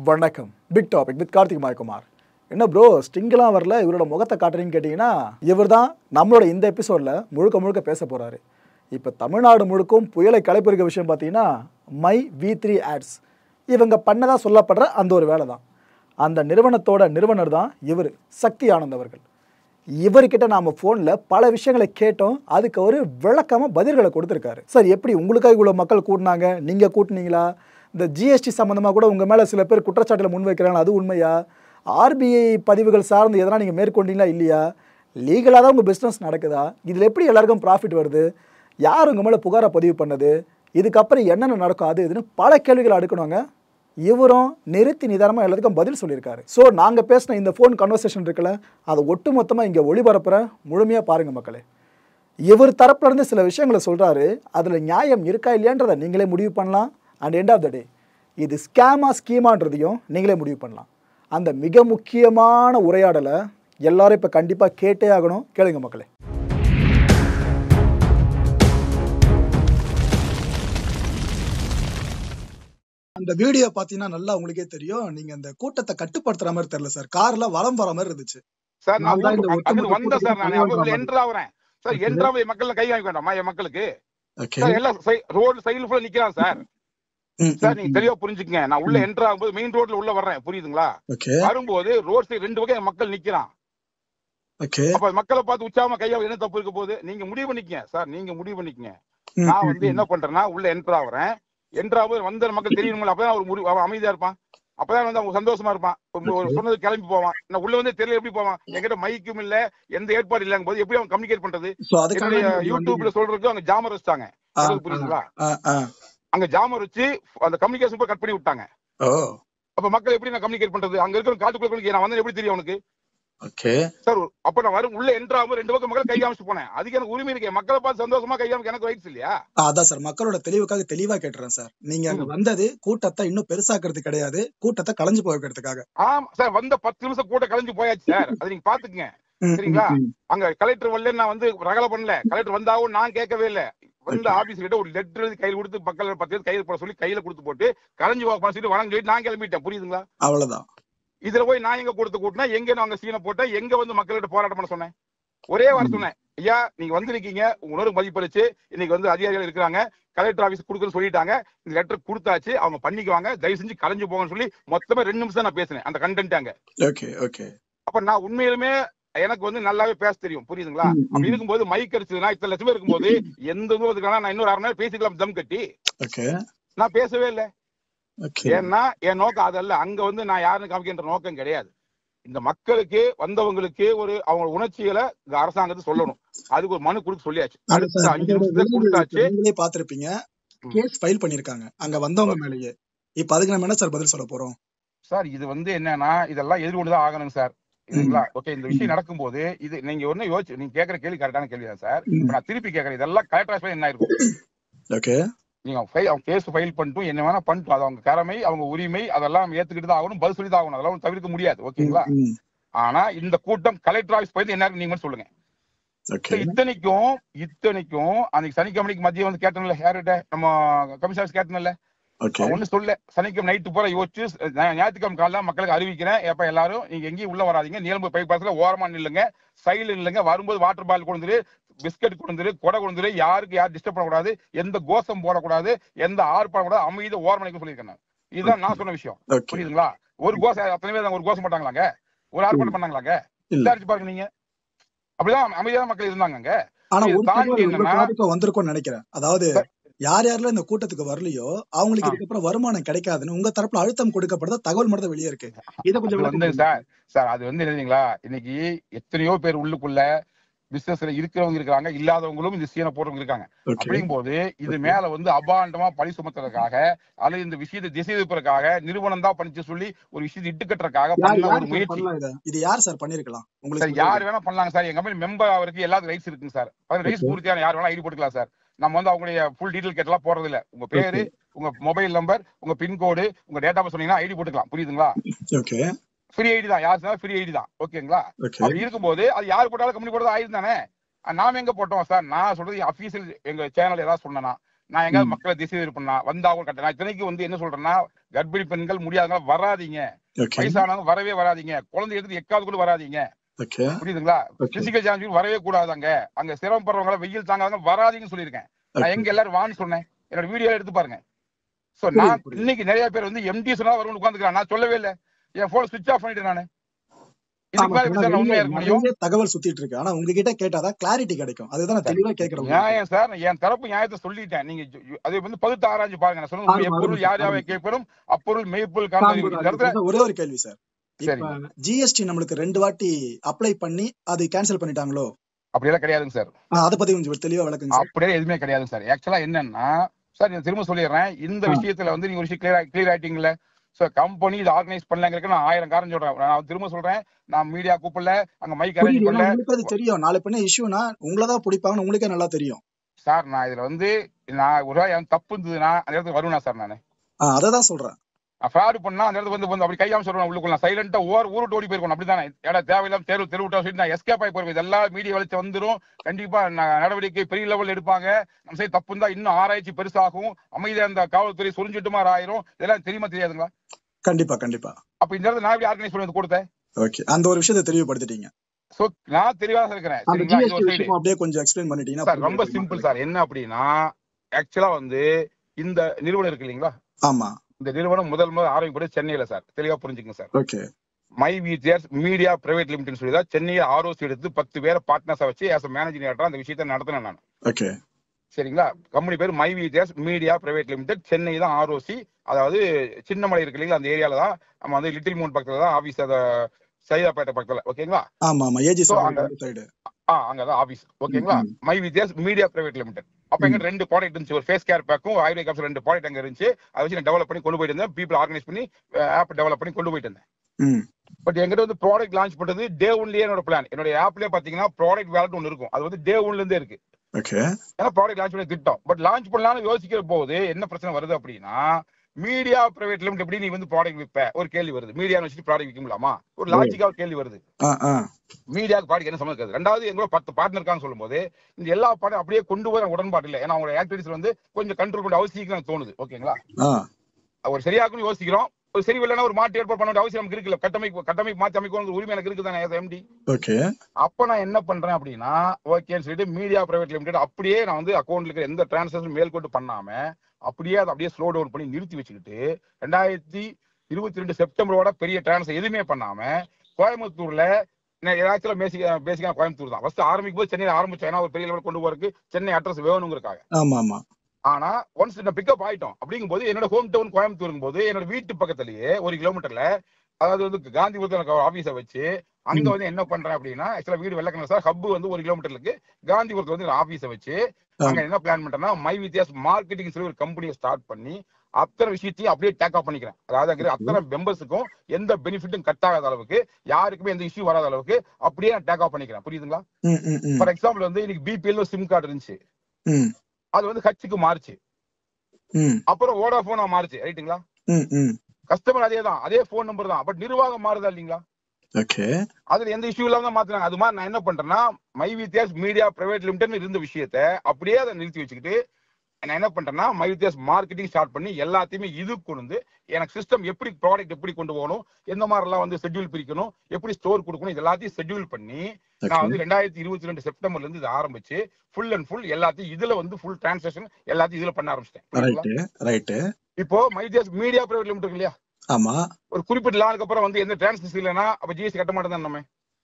வணக்கம். Big topic with Karthik Mayakumar. என்ன bro ஸ்டிங்கெலாம் வரல, இவரோட முகத்தை காட்டுறீங்கன்னு கேட்டிங்கன்னா, இவர் தான் நம்மளோட இந்த எபிசோடில் முழுக்க பேச போகிறாரு. இப்போ தமிழ்நாடு முழுக்கும் புயலை கிளப்பியிருக்க விஷயம் பார்த்தீங்கன்னா, மை V3 ஆட்ஸ். இவங்க பண்ணதாக சொல்லப்படுற அந்த ஒரு வேலை தான். அந்த நிறுவனத்தோட நிறுவனர் தான் இவர், சக்தி ஆனந்த் அவர்கள். இவர்கிட்ட நாம் ஃபோனில் பல விஷயங்களை கேட்டோம். அதுக்கு ஒரு விளக்கமாக பதில்களை கொடுத்துருக்காரு. சார் எப்படி உங்களுக்காக இவ்வளோ மக்கள் கூட்டினாங்க, நீங்கள் கூட்டினீங்களா? இந்த ஜிஎஸ்டி சம்மந்தமாக கூட உங்கள் மேலே சில பேர் குற்றச்சாட்டில் முன்வைக்கிறாங்களா, அது உண்மையா? ஆர்பிஐ பதிவுகள் சார்ந்து எதனா நீங்கள் மேற்கொண்டீங்களா இல்லையா? லீகலாக தான் உங்கள் பிஸ்னஸ் நடக்குதா? இதில் எப்படி எல்லாருக்கும் ப்ராஃபிட் வருது? யார் உங்கள் மேலே புகாரை பதிவு பண்ணது? இதுக்கப்புறம் என்னென்ன நடக்கும், அது இதுன்னு பல கேள்விகள் அடுக்கணுங்க. இவரும் நிறுத்தி நிதானமாக எல்லாத்துக்கும் பதில் சொல்லியிருக்காரு. ஸோ நாங்கள் பேசின இந்த ஃபோன் கன்வர்சேஷன் இருக்குல்ல, அதை ஒட்டு மொத்தமாக இங்கே ஒளிபரப்புற முழுமையாக பாருங்கள் மக்களே. இவர் தரப்புலேருந்து சில விஷயங்களை சொல்கிறாரு. அதில் நியாயம் இருக்கா இல்லையான்றதை நீங்களே முடிவு பண்ணலாம். And end of the day இது ஸ்கீமான்றதையும் நீங்களே முடிவு பண்ணலாம். அந்த மிக முக்கியமான உரையாடலை எல்லாரும் இப்போ கண்டிப்பாக கேட்டே ஆகணும். கேளுங்க மக்களே. அந்த வீடியோ பாத்தீங்கன்னா நல்லா உங்களுக்கே தெரியும். நீங்க அந்த கூட்டத்தை கட்டுப்படுத்துற மாதிரி தெரியல சார். கார்ல வலம் வர மாதிரி இருந்துச்சு சார். நான் வந்தேன் சார். நான் என்ட்ரு ஆகுறேன் சார். என்ட்ராவே மக்கள் கை வாங்க வேண்டாமா என் மக்களுக்கு? எல்லாம் ரோடு சைடுல ஃபுல்லா நிக்கிறான் சார். சார் நீங்க தெளிவா புரிஞ்சுக்கங்க. நான் உள்ள என்ட்ரு ஆகும்போது மெயின் ரோட்ல உள்ள வர்றேன், புரியுதுங்களா? வரும்போது ரோட் சைடு ரெண்டு வகை மக்கள் நிக்கிறான். அப்ப மக்களை பார்த்து உற்சாகமா கையா என்ன தப்பு இருக்க போகுது? நீங்க முடிவு பண்ணிக்கங்க சார். நீங்க முடிவு பண்ணிக்கங்க. நான் வந்து என்ன பண்றேன்னா உள்ள என்ட்ரு ஆகுறேன். என்ட்ராவது வந்த மக்கள் தெரியணுங்களா? அப்பதான் அவன் அமைதியா இருப்பான். அப்பதான் வந்து அவங்க சந்தோஷமா இருப்பான். சொன்னது கிளம்பி போவான். நான் உள்ள வந்து தெரியல எப்படி போவான்? என்கிட்ட மைக்கும் இல்ல, எந்த ஏற்பாடு இல்லங்க போது எப்படி அவன் கம்யூனிகேட் பண்றது? என்னுடைய யூடியூப்ல சொல்றதுக்கு அவங்க ஜாமர் வச்சுட்டாங்க, புரியுதுங்களா? அங்க ஜாமர் வச்சு அந்த கம்யூனிகேஷன் கட் பண்ணி விட்டாங்க. அப்ப மக்கள் எப்படி நான் கம்யூனிகேட் பண்றது? அங்க இருக்கிற காட்டுக்குள்ள நான் வந்து எப்படி தெரியும் அவனுக்கு? சார் அப்ப நான் வரும் உள்ள என்ட்ராகும் ரெண்டு பக்கம் மக்கள் கை காமிச்சு போனேன். அதுக்கு எனக்கு உரிமை இருக்கு. மக்களை பார்த்து சந்தோஷமா கை காமிக்க எனக்கு ரைட்ஸ் இல்லையா? அதான் சார், மக்களோட தெளிவுக்காக தெளிவா கேட்டுறேன் சார். நீங்க அங்க வந்தது கூட்டத்தை இன்னும் பெருசாக்குறது கிடையாது, கூட்டத்தை கலைஞ்சு போகிறதுக்காக. ஆமா சார், வந்த 10 நிமிஷம் கூட்டம் கலைஞ்சு போயாச்சு சார். அது நீங்க பாத்துக்கங்க, சரிங்களா? அங்க கலெக்டர் வரல, நான் வந்து ரகலை பண்ணல. கலெக்டர் வந்தாவும் நான் கேட்கவே இல்லை. வந்து ஆபீஸ் கிட்ட ஒரு லெட்டர் எழுதி கையில் கொடுத்து மக்கள் 10 கையில் போட சொல்லி கையில கொடுத்து போட்டு கலைஞ்சு போக சொல்லி வணங்க சொல்லிட்டு நான் கிளம்பிட்டேன், புரியுதுங்களா? அவ்வளவுதான். இதுல போய் நான் எங்க கொடுத்து கூட்டினா எங்க நாங்க சீனை போட்டேன், எங்க வந்து மக்கள்கிட்ட போராட்டம் பண்ண சொன்னேன்? ஒரே வாரம் சொன்னேன், ஐயா நீங்க வந்து இருக்கீங்க, உணர்வு மதிப்பளிச்சு இன்னைக்கு வந்து அதிகாரிகள் இருக்கிறாங்க, கலெக்டர் ஆபீஸ் கொடுக்குன்னு சொல்லிட்டாங்க, இந்த லெட்டர் கொடுத்தாச்சு, அவங்க பண்ணிக்குவாங்க, தயவு செஞ்சு கலைஞ்சு போங்கன்னு சொல்லி மொத்தமா 2 நிமிஷம் நான் பேசினேன் அந்த கண்டென்ட் அங்க. அப்ப நான் உண்மையிலுமே எனக்கு வந்து நல்லாவே பேச தெரியும், புரியுதுங்களா? அப்படி இருக்கும்போது மைக் அடிச்சதுன்னா இத்தனை லட்சம் பேர் இருக்கும்போது எந்த தூரத்துக்கான நான் இன்னொரு 1/2 மணி நேரம் பேசிக்கலாம் தம் கட்டி. நான் பேசவே இல்லை. ஏன்னா என் நோக்கம் அதல்ல. அங்க வந்து நான் யாருன்னு காமிக்கின்ற நோக்கம் கிடையாது. இந்த மக்களுக்கு வந்தவங்களுக்கு ஒரு அவங்க உணர்ச்சிகளை அரசாங்கத்தை சொல்லணும். அதுக்கு ஒரு மனு கொடுக்க சொல்லியாச்சு. அடுத்த 5 நிமிஷத்துல கொடுத்தாச்சு. பாத்திருப்பீங்க, கேஸ் ஃபைல் பண்ணிருக்காங்க அங்க வந்தவங்க மேலேயே. இப்ப அதுக்கு நம்ம என்ன சார் பதில் சொல்ல போறோம்? சார் இது வந்து என்னன்னா இதெல்லாம் எதிர்கொண்டுதான் ஆகணும் சார், இதுங்களா? ஓகே, இந்த விஷயம் நடக்கும்போது இது நீங்க ஒண்ணு யோசிச்சு, நீங்க கேட்கற கேள்வி கரெக்டான கேள்வி தான் சார். நான் திருப்பி கேட்கறேன், இதெல்லாம் கலெக்டர் என்ன இருக்கும்? நீங்க கேஸ் ஃபைல் பண்ணிட்டும் என்ன வேணா பண்ணிட்டு, அது அவங்க கடமை, அவங்க உரிமை, அதெல்லாம் ஏத்துக்கிட்டு தான் ஆகணும், பதில் சொல்லி தான் ஆகணும், அதெல்லாம் தவிர்க்க முடியாது, ஓகேங்களா? ஆனா இந்த கூட்டம் கலெக்டர் ஆபீஸ் போய் என்ன நீங்க சொல்லுங்க. இத்தனைக்கும் அன்னைக்கு சனிக்கிழமைக்கு மதியம் வந்து கேட்டோம்ல, யார்கிட்ட நம்ம கமிஷனர் கேட்டோம்ல, ஒண்ணு சொல்ல சனிக்கிழமை நைட்டு போல யோசிச்சு ஞாயிற்றுக்கிழமை காலைல மக்களுக்கு அறிவிக்கிறேன், எப்ப எல்லாரும் நீங்க எங்கேயும் உள்ள வராதிங்க, நீளம்பு பைபாஸ்ல ஓரமா நில்லுங்க, சைடுல இல்லைங்க, வரும்போது வாட்டர் பாட்டில் கொண்டு பிஸ்கட் கொண்டு கொடை கொண்டு, யாருக்கு யாரும் டிஸ்டர்ப் பண்ணக்கூடாது, எந்த கோஷம் போடக்கூடாது, எந்த ஆர்ப்பாடம் கூடாது, அமைதியை ஓரமணிக்கு சொல்லியிருக்கேன். இதுதான் நான் சொன்ன விஷயம், புரியுதுங்களா? ஒரு கோஷம் அத்தனை பேர் ஒரு கோஷம் போட்டாங்களாங்க, ஒரு ஆர்ப்பாட்டம் பண்ணாங்களாங்க, விசாரிச்சு பாருங்க நீங்க. அப்படிதான் அமைதியான மக்கள் இருந்தாங்க. வந்திருக்கும்னு நினைக்கிறேன். அதாவது யார் யாரெல்லாம் இந்த கூட்டத்துக்கு வரலையோ அவங்களுக்கு இதுக்கப்புறம் வருமானம் கிடைக்காதுன்னு உங்க தரப்புல அழுத்தம் கொடுக்கப்படுறத தகவல் மட்டும் வெளியே இருக்கு. இதை கொஞ்சம் சார் அது வந்து இல்லைங்களா, இன்னைக்கு எத்தனையோ பேர் உள்ளுக்குள்ள பிசினஸ்ல இருக்கிறவங்க இருக்காங்க, இல்லாதவங்களும் இந்த சீனை போறவங்க இருக்காங்க. அப்படிங்கும் போது இது மேல வந்து அபாண்டமா பழி சுமத்துறதுக்காக அல்லது இந்த விஷயத்தை திசை திருப்பதற்காக நிறுவனம் தான் பண்ணிச்சு சொல்லி ஒரு விஷயத்தை இட்டுக்கட்டுறதுக்காக பண்ண ஒரு முயற்சி. இது யார் சார் பண்ணிருக்கலாம்? உங்களுக்கு யார் வேணா பண்ணலாங்க சார். எங்க கம்பெனி மெம்பர் அவருக்கு எல்லாத்துக்கும் ரைட்ஸ் இருக்குங்க சார். ரைட்ஸ் பூர்த்தியான யார் வேணா ஐடி போட்டுக்கலாம் சார். நம்ம வந்து அவங்களுடைய ஃபுல் டீடைல் கேட்டலாம் போறது இல்ல. உங்க பேரு, உங்க மொபைல் நம்பர், உங்க பின்கோடு, உங்க டேட்டா பஸ் சொன்னீங்கன்னா ஐடி போட்டுக்கலாம், புரியுதுங்களா? ஃப்ரீ ஐடி தான், யார் ஃப்ரீ ஐடி தான், ஓகேங்களா? அப்படி இருக்கும்போது அது யார் போட்டாலும் கம்பெனி போட்டது ஆயிரம் தானே. நாம எங்க போட்டோம் சார்? நான் சொல்றது அபிஷியல் எங்க சேனல் ஏதாவது சொன்னா நான் எங்காவது மக்களை திசை பண்ணா வந்தாவும் கட்ட. நான் இத்தனைக்கு வந்து என்ன சொல்றேன்னா, கர்ப்பிணி பெண்கள் முடியாதவங்க வராதீங்க, வயசானவங்க வரவே வராதீங்க, குழந்தை எடுத்து எக்காவது கூட வராதீங்க, புரியுதுங்களா? பிசிக்கல் சேலஞ்ச் வரவே கூடாதாங்க, அங்க சிரமப்படுறவங்க வெயில் தாங்காதவங்க வராதீங்கன்னு சொல்லியிருக்கேன். நான் எங்க எல்லாரும் வான்னு சொன்னேன், என்னோட வீடியோ எடுத்து பாருங்க. சோ நான் இன்னைக்கு நிறைய பேர் வந்து எம்டி சொன்னா வரும்னு உட்காந்துக்கிறான். நான் சொல்லவே இல்லை, என் போன் சுவிட்ச் ஆஃப் பண்ணிட்டேன் நானு. தகவல் சுத்திட்டு இருக்கு. ஆனா உங்ககிட்ட கேட்டாதான் கிளாரிட்டி கிடைக்கும். அதுதான் தெளிவா கேட்கிறேன். நியாயம் சார், என் தரப்பு நியாயத்தை சொல்லிட்டேன். நீங்க அது வந்து பகுத்து ஆராய்ச்சி பாருங்க. நான் சொல்லுங்க, எப்பொருள் யார் யாவை கேட்பரும் அப்பொருள் மெய்ப்பொருள் காண்பது. ஒரே ஒரு கேள்வி சார், ஜிஎஸ்டி நம்மளுக்கு 2 வாட்டி அப்ளை பண்ணி அது கேன்சல் பண்ணிட்டாங்களோ? அப்படியெல்லாம் கிடையாதுங்க சார். அதை பத்தி கொஞ்சம் தெளிவா விளக்குங்க. அப்படியே எதுவுமே கிடையாதுங்க சார். ஆக்சுவலா என்னன்னா சார், நான் திரும்ப சொல்லிடுறேன், இந்த விஷயத்துல வந்து நீங்க ஒரு விஷயம் கிளியர் ஆயிட்டீங்கல்ல. சோ கம்பெனி இது ஆர்கனைஸ் பண்ணலங்கிறதுக்கு நான் 1000 காரணம் சொல்றேன். நான் திரும்ப சொல்றேன், நான் மீடியா கூப்பிடல, அங்க மைக் அரேஞ்ச் பண்ணல. உங்களுக்கு தெரியும் நாளை பின்ன இஷ்யூனா உங்களதான் பிடிப்பாங்கன்னு உங்களுக்கே நல்லா தெரியும் சார். நான் இதுல வந்து நான் ஒரு என் தப்பு இருந்ததுன்னா அந்த இடத்துக்கு வருவேனா சார்? நானு அததான் சொல்றேன். ஃப்ராடு பண்ணா அந்த இடத்துக்கு வந்து அப்படி கையாம சொல்றேன், உள்ளுக்குள்ள சைலண்டா ஊருட்டு ஓடி போயிருக்கணும். அப்படித்தானே இடம் தேவையில்லாம தெருவிட்டா சொல்லிட்டு நான் எஸ்கேப் ஆகி போயிருவேன். இதெல்லாம் மீடியா வலிச்சு வந்துடும், கண்டிப்பா நடவடிக்கை பெரிய லெவல் எடுப்பாங்க. நம்ம சைடு தப்பு இருந்தா இன்னும் ஆராய்ச்சி பெருசாகும், அமைதியா இந்த காவல்துறை சொரிஞ்சுட்டு மாதிரி ஆயிரும். இதெல்லாம் தெரியுமா தெரியாதுங்களா? கண்டிப்பா கண்டிப்பா. அப்ப இந்த இடத்துல நான் எப்படி ஆர்கனைஸ் பண்ணி கொடுத்தேன்? ஓகே, அந்த ஒரு விஷயத்தை தெளிவுபடுத்திட்டீங்க. சோ நான் தெளிவாக இருக்கிறேன். அப்படியே கொஞ்சம் எக்ஸ்பிளைன் பண்ணிட்டீங்கன்னா சார் ரொம்ப சிம்பிள் சார். என்ன அப்படின்னா, ஆக்சுவலா வந்து இந்த நிறுவனம் இருக்கு இல்லீங்களா? ஆமா, இந்த நிறுவனம் முதல் ஆரம்பிப்பது சென்னையில சார். தெளிவா புரிஞ்சுக்கங்க sir. Okay. My VGS media private limited சொல்லி தான் சென்னையில ஆர்ஓசி எடுத்து 10 பேரை பார்ட்னர்ஸா வச்சு ஆஸ் மேனேஜிங் டைரக்டரா அந்த விஷயத்தை நடத்தினேன் நான். ஓகே, சரிங்களா? கம்பெனி பேர் my VGS media private limited, Chennai தான் ஆர்ஓசி. அதாவது சின்னமலை இருக்கு இல்லைங்களா, அந்த ஏரியால தான் நம்ம வந்து லிட்டில் மவுண்ட் பக்கத்துல தான் ஆபீஸ், அத சைதாப்பேட்டை பக்கத்துல. ஓகேங்களா? ஆமா ஆமா, ஏஜி சைடு அங்கதான் ஆபீஸ். ஓகேங்களா? My VGS media private limited. அப்ப எங்க 2 ப்ராடக்ட் இருந்துச்சு, ஒரு ஃபேஸ் கேர் பேக்கும் ஆயுர்வேத கேப்சூல், 2 ப்ராடக்ட் அங்க இருந்துச்சு. அதை வச்சு நான் டெவலப் பண்ணி கொண்டு போயிட்டு இருந்தேன். பீப்புள் ஆர்கனைஸ் பண்ணி ஆப் டெவலப் பண்ணி கொண்டு போயிட்டு இருந்தேன். பட் எங்கிட்ட வந்து ப்ராடக்ட் லான்ச் பண்றது டே ஒன்லயே என்னோட பிளான். என்னோட ஆப்லயே பாத்தீங்கன்னா ப்ராடக்ட் வேலட் ஒன்னு இருக்கும், அது வந்து டே ஒன்ல இருந்தே இருக்கு. ஏன்னா ப்ராடக்ட் லான்ச் பண்ணி திட்டம். பட் லான்ச் பண்ணலாம்னு யோசிக்கிற போது என்ன பிரச்சனை வருது அப்படின்னா, மீடியா பிரைவேட் லிமிடெட் எப்படி நீ வந்து ப்ராடக்ட் விற்ப? ஒரு கேள்வி வருது. மீடியா வச்சு ப்ராடக்ட் விற்க முடியுமா? ஒரு லாஜிக்கா கேள்வி வருது. மீடியாவுக்கு ப்ராடக்ட் என்ன சம்பந்தம்? ரெண்டாவது எங்களோட 10 பார்ட்னர் இருக்கான்னு சொல்லும் போது இந்த எல்லா பாடம் அப்படியே கொண்டு போய் உடன்பாடு இல்லை. ஏன்னா அவங்க ஆக்டிவிட்டிஸ் வந்து கொஞ்சம் கண்ட்ரோல் பண்ண அவசியம் தோணுது. ஓகேங்களா? ஒரு சரியாக்கும் யோசிக்கிறோம், ஒரு சரி இல்லைன்னா ஒரு மாற்று ஏற்பாடு பண்ண அவசியம் நமக்கு இருக்குல்ல. கட்டமைப்பு மாற்றி அமைக்கணும் உரிமை எனக்கு இருக்குதானே எம்டி. அப்ப நான் என்ன பண்றேன் அப்படின்னா, ஓகேன்னு சொல்லிட்டு மீடியா பிரைவேட் லிமிடெட் அப்படியே நான் வந்து அக்கௌண்ட்ல இருக்கிற எந்த டிரான்சாக்ஷன் மேல்கொண்டு பண்ணாம அப்படியே அதை அப்படியே ஸ்லோ டவுன் பண்ணி நிறுத்தி வச்சுக்கிட்டு 2022 செப்டம்பரோட பெரிய டிரான்சாக்ஷன் எதுவுமே பண்ணாம கோயம்புத்தூர்ல பேசிக்கா கோயம்புத்தூர் தான் ஃபர்ஸ்ட் ஆரம்பிக்கும் போது. சென்னையில ஆரம்பிச்சோம், ஏன்னா ஒரு பெரிய லெவல் கொண்டு போறதுக்கு சென்னை அட்ரஸ் வேணுங்கிறதுக்காக. ஆனா ஒன்ஸ் நான் பிக்கப் ஆயிட்டோம் அப்படிங்கும் போது என்னோட ஹோம் டவுன் கோயம்புத்தூர் போது என்னோட வீட்டு பக்கத்துலயே 1 கிலோமீட்டர்ல, அதாவது வந்து காந்திபுரத்துல ஆபீஸை வச்சு அங்க வந்து என்ன பண்றேன் அப்படின்னா, ஆக்சுவலா வீடு வெள்ளக்கண சார், ஹப் வந்து 1 கிலோமீட்டருக்கு காந்திபுரத்துல வந்து ஆபீஸை வச்சு அங்க என்ன பிளான் பண்றேன்னா, மை வித்தியாஸ் மார்க்கெட்டிங் சொல்லி ஒரு கம்பெனியை ஸ்டார்ட் பண்ணி அத்தனை விஷயத்தையும் அப்படியே டேக் ஆஃப் பண்ணிக்கிறேன். அதாவது அத்தனை மெம்பர்ஸுக்கும் எந்த பெனிஃபிட்டும் கட் ஆகாத அளவுக்கு, யாருக்குமே எந்த இஷ்யூ வராத அளவுக்கு அப்படியே நான் டேக் ஆஃப் பண்ணிக்கிறேன். புரியுதுங்களா? ஃபார் எக்ஸாம்பிள் வந்து இன்னைக்கு பிபிஎல் சிம் கார்டு இருந்துச்சு, அது வந்து ஹச்சுக்கு மாறுச்சு, அப்புறம் வோடாஃபோனா மாறுச்சு. ரைட்டுங்களா? கஸ்டமர் அதே தான், அதே போன் நம்பர் தான், பட் நிர்வாகம் மாறுதா இல்லீங்களா? அதுல எந்த இஷ்யூ இல்லாம மாத்தினாங்க. அது மாதிரி நான் என்ன பண்றேன்னா, மை வித்தியாஸ் மீடியா பிரைவேட் லிமிடெட் இருந்த விஷயத்த அப்படியே அதை நிறுத்தி வச்சுக்கிட்டு நான் என்ன பண்றேன்னா, மை வித்தியாஸ் மார்க்கெட்டிங் ஸ்டார்ட் பண்ணி எல்லாத்தையுமே இது கொண்டு எனக்கு சிஸ்டம் எப்படி ப்ராடக்ட் எப்படி கொண்டு போகணும், எந்த மாதிரி எல்லாம் வந்து ஷெட்யூல் பிரிக்கணும், எப்படி ஸ்டோர் கொடுக்கணும், இது எல்லாத்தையும் ஷெட்யூல் பண்ணி நான் வந்து 2022 செப்டம்பர்ல இருந்து இதை ஆரம்பிச்சு ஃபுல் அண்ட் ஃபுல் எல்லாத்தையும் இதுல வந்து ஃபுல் டிரான்சாக்ஷன் எல்லாத்தையும் இதுல பண்ண ஆரம்பிச்சிட்டேன். இப்போ மை வித்தியாஸ் மீடியா பிரைவேட் லிமிடெட் இல்லையா? ஆமா. ஒரு குறிப்பிட்ட நாளுக்கு அப்புறம் வந்து எந்த டிரான்சாக்ஷன் இல்லைன்னா அப்ப ஜிஎஸ்டி கட்ட மாட்டேன் நம்ம.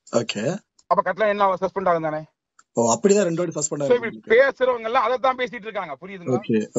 அப்ப கட்டலாம் என்ன சஸ்பெண்ட் ஆகும் தானே? அப்படிதான் 2 வாட்டி சஸ்பெண்ட் ஆகும். பேசுறவங்க எல்லாம் அதை தான் பேசிட்டு இருக்காங்க. புரியுதுங்களா?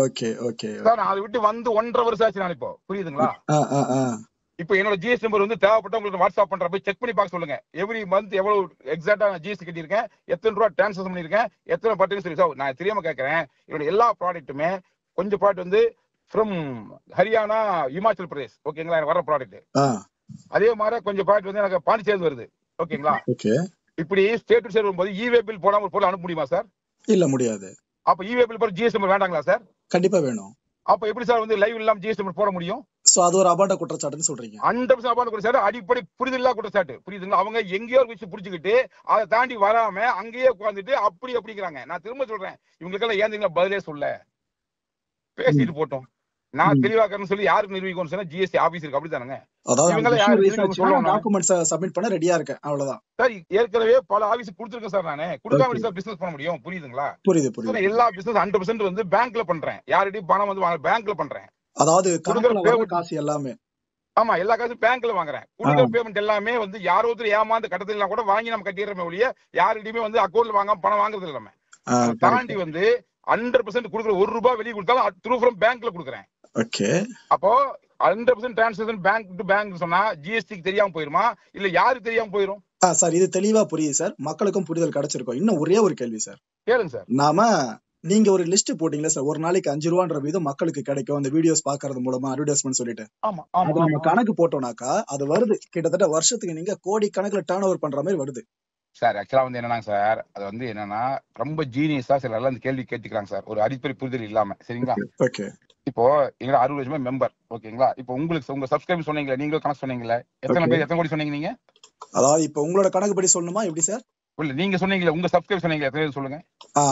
சார் அதை விட்டு வந்து 1.5 வருஷம் ஆச்சு நான் இப்போ. புரியுதுங்களா? இப்போ என்னோட ஜிஎஸ்டி நம்பர் வந்து தேவைப்பட்ட உங்களுக்கு வாட்ஸ்அப் பண்ற போய் செக் பண்ணி பார்க்க சொல்லுங்க. எவ்ரி மந்த் எவ்வளவு எக்ஸாக்டா நான் ஜிஎஸ்டி கட்டியிருக்கேன், எத்தனை ரூபா டிரான்சாக்ஷன் பண்ணிருக்கேன், எத்தனை பர்டிகுலர் சொல்லி. சார் நான் தெரியாம கேட்கறேன், என்னோட எல்லா ப்ராடக்ட்டுமே கொஞ்சம் ப்ராடக்ட் வந்து ஃப்ரம் ஹரியானா, இமாச்சல் பிரதேஷ். ஓகேங்களா? எனக்கு வர ப்ராடக்ட் அதே மாதிரி கொஞ்சம் ப்ராடக்ட் வந்து எனக்கு பாண்டிச்சேரி வருது. ஓகேங்களா? இப்படி ஸ்டேட் டு ஸ்டேட் வரும்போது இவே பில் போடாம ஒரு பொருள் அனுப்ப முடியுமா சார்? இல்ல, முடியாது. அப்ப இவே பில் போற ஜிஎஸ்டி நம்பர் வேண்டாங்களா சார்? கண்டிப்பா வேணும். அப்ப எப்படி சார் வந்து லைவ் இல்லாம ஜிஎஸ்டி நம்பர் போட முடியும்? சோ அது ஒரு அபாண்ட குற்றச்சாட்டுன்னு சொல்றீங்க? 100% அபாண்ட குற்றச்சாட்டு, அடிப்படை புரிதலா குற்றச்சாட்டு. புரியுதுங்களா? அவங்க எங்கேயோ ஒரு விஷயம் புடிச்சுக்கிட்டு அதை தாண்டி வராம அங்கேயே உட்காந்துட்டு அப்படிங்கிறாங்க. நான் திரும்ப சொல்றேன், இவங்களுக்கெல்லாம் ஏன் பதிலே சொல்ல. பேசிட்டு போட்டோம். நான் தெளிவாக்கறேன்னு சொல்லி யாருக்கு நிரூபிக்கணும்னு சொன்னா ஜிஎஸ்டி ஆபீஸ் இருக்கு, அப்படித்தானுங்க. அதாவது இவங்கள யாரு நிரூபிக்கணும்னு சொல்லுவாங்க. டாக்குமெண்ட்ஸ் சப்மிட் பண்ண ரெடியா இருக்கேன், அவ்வளவுதான் சார். ஏற்கனவே பல ஆபீஸ் கொடுத்துருக்கேன் சார். நானே கொடுக்காம சார் பிசினஸ் பண்ண முடியும், புரியுதுங்களா? புரியுது. எல்லா பிசினஸ் 100% வந்து பேங்க்ல பண்றேன். யார்கிட்டயும் பணம் வந்து பேங்க்ல பண்றேன். அதாவது காசு எல்லாமே, ஆமா, எல்லா காசும் பேங்க்ல வாங்குறேன். கொடுக்குற பேமெண்ட் எல்லாமே வந்து யாரோ ஒருத்தர் ஏமாந்து கட்டத்துல கூட வாங்கி நம்ம கட்டிடுறோமே ஒழிய யாருக்கிட்டையுமே வந்து அக்கௌண்ட்ல வாங்காம பணம் வாங்குறது இல்லாம தாண்டி வந்து 100% கொடுக்குற ₹1 வெளியே கொடுத்தாலும் த்ரூ ஃப்ரம் பேங்க்ல கொடுக்குறேன். அப்போ 100% டிரான்சாக்ஷன் பேங்க் டு பேங்க் சொன்னா ஜிஎஸ்டிக்கு தெரியாம போயிருமா, இல்ல யாருக்கு தெரியாம போயிரும்? சார் இது தெளிவா புரியுது சார், மக்களுக்கும் புரிதல் கிடைச்சிருக்கும். இன்னும் ஒரே ஒரு கேள்வி சார், கேளுங்க சார். நாம நீங்க ஒரு லிஸ்ட் போட்டீங்களா சார், ஒரு நாளைக்கு 5 ரூபான்ற வீதம் மக்களுக்கு கிடைக்கும் அந்த வீடியோஸ் பாக்குறது மூலமா அட்வர்டைஸ்மென்ட் சொல்லிட்டு. அது நம்ம கணக்கு போட்டோம்னாக்கா அது வருது கிட்டத்தட்ட வருஷத்துக்கு நீங்க கோடி கணக்குல டர்ன் ஓவர் பண்ற மாதிரி வருது சார். ஆக்சுவலா வந்து என்னன்னா சார், அது வந்து என்னன்னா ரொம்ப ஜீனியஸா சில எல்லாம் இந்த கேள்வி கேட்டுக்கிறாங்க சார், ஒரு அடிப்படை புரிதல் இல்லாம. சரிங்களா? ஓகே. இப்போ எங்க 60 லட்சம் மெம்பர், ஓகேங்களா? இப்போ உங்களுக்கு உங்க சப்ஸ்கிரைபர் சொன்னீங்களா, நீங்களும் கணக்கு சொன்னீங்களா, எத்தனை பேர் எத்தனை கோடி சொன்னீங்க நீங்க? அதாவது இப்போ உங்களோட கணக்கு படி சொல்லணுமா எப்படி சார்? இல்ல நீங்க சொன்னீங்களா, உங்க சப்ஸ்கிரைபர் சொன்னீங்களா, எத்தனை பேர் சொல்லுங்க.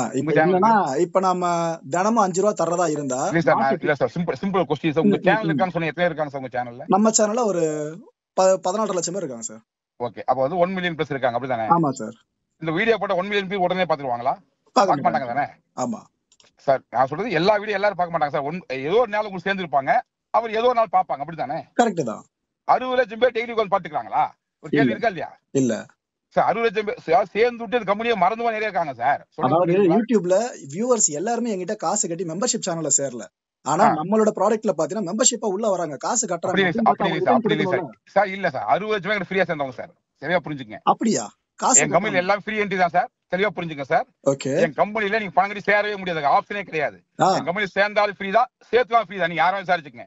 இப்ப நாம தினமும் 5 ரூபா தரதா இருந்தா இல்ல சார், சிம்பிள் क्वेश्चन சார். உங்க சேனல் இருக்கான்னு சொன்னீங்க, எத்தனை இருக்காங்க சார் உங்க சேனல்ல? நம்ம சேனல்ல ஒரு 14 லட்சம் பேர் இருக்காங்க சார். ஓகே, அப்ப வந்து 1 மில்லியன் பிளஸ் இருக்காங்க, அப்படிதானே? ஆமா சார். இந்த வீடியோ போட்ட 1 மில்லியன் பேர் உடனே பாத்துருவாங்களா? பார்க்க மாட்டாங்க தானே? ஆமா சார், நான் சொல்றது எல்லா வீடியோ எல்லாரும் பார்க்க மாட்டாங்க சார். ஏதோ ஒரு நாள் உங்களுக்கு சேர்ந்து இருப்பாங்க, அவர் ஏதோ ஒரு நாள் பாப்பாங்க, அப்படித்தானே? கரெக்ட் தான். 60 லட்சம் பேர் டெய்லி உட்கார்ந்து பாத்துக்கிறாங்களா? ஒரு கேள்வி இருக்கா இல்லையா? இல்ல சார், 60 லட்சம் பேர் சேர்ந்து விட்டு கம்பெனியை மறந்துவா நிறைய இருக்காங்க சார். அதாவது யூடியூப்ல வியூவர்ஸ் எல்லாருமே என்கிட்ட காசு கட்டி மெம்பர்ஷிப் சேனல்ல சேரல. ஆனா நம்மளோட ப்ராடக்ட்ல பாத்தீங்கன்னா மெம்பர்ஷிப்பா உள்ள வராங்க, காசு கட்டுறாங்க. சார் இல்ல சார், 60 லட்சம் பேர் ஃப்ரீயா சேர்ந்தவங்க சார். சரியா புரிஞ்சுங்க. அப்படியா? காசு என் கம்பெனில எல்லாம் ஃப்ரீ என்ட்ரி தான் சார். தெளிவா புரிஞ்சுங்க சார். என் கம்பெனில நீங்க பணம் கட்டி சேரவே முடியாது, ஆப்ஷனே கிடையாது. என் கம்பெனி சேர்ந்தாலும் ஃப்ரீ தான், சேர்த்துலாம் ஃப்ரீ தான். நீங்க யாரும் விசாரிச்சுங்க.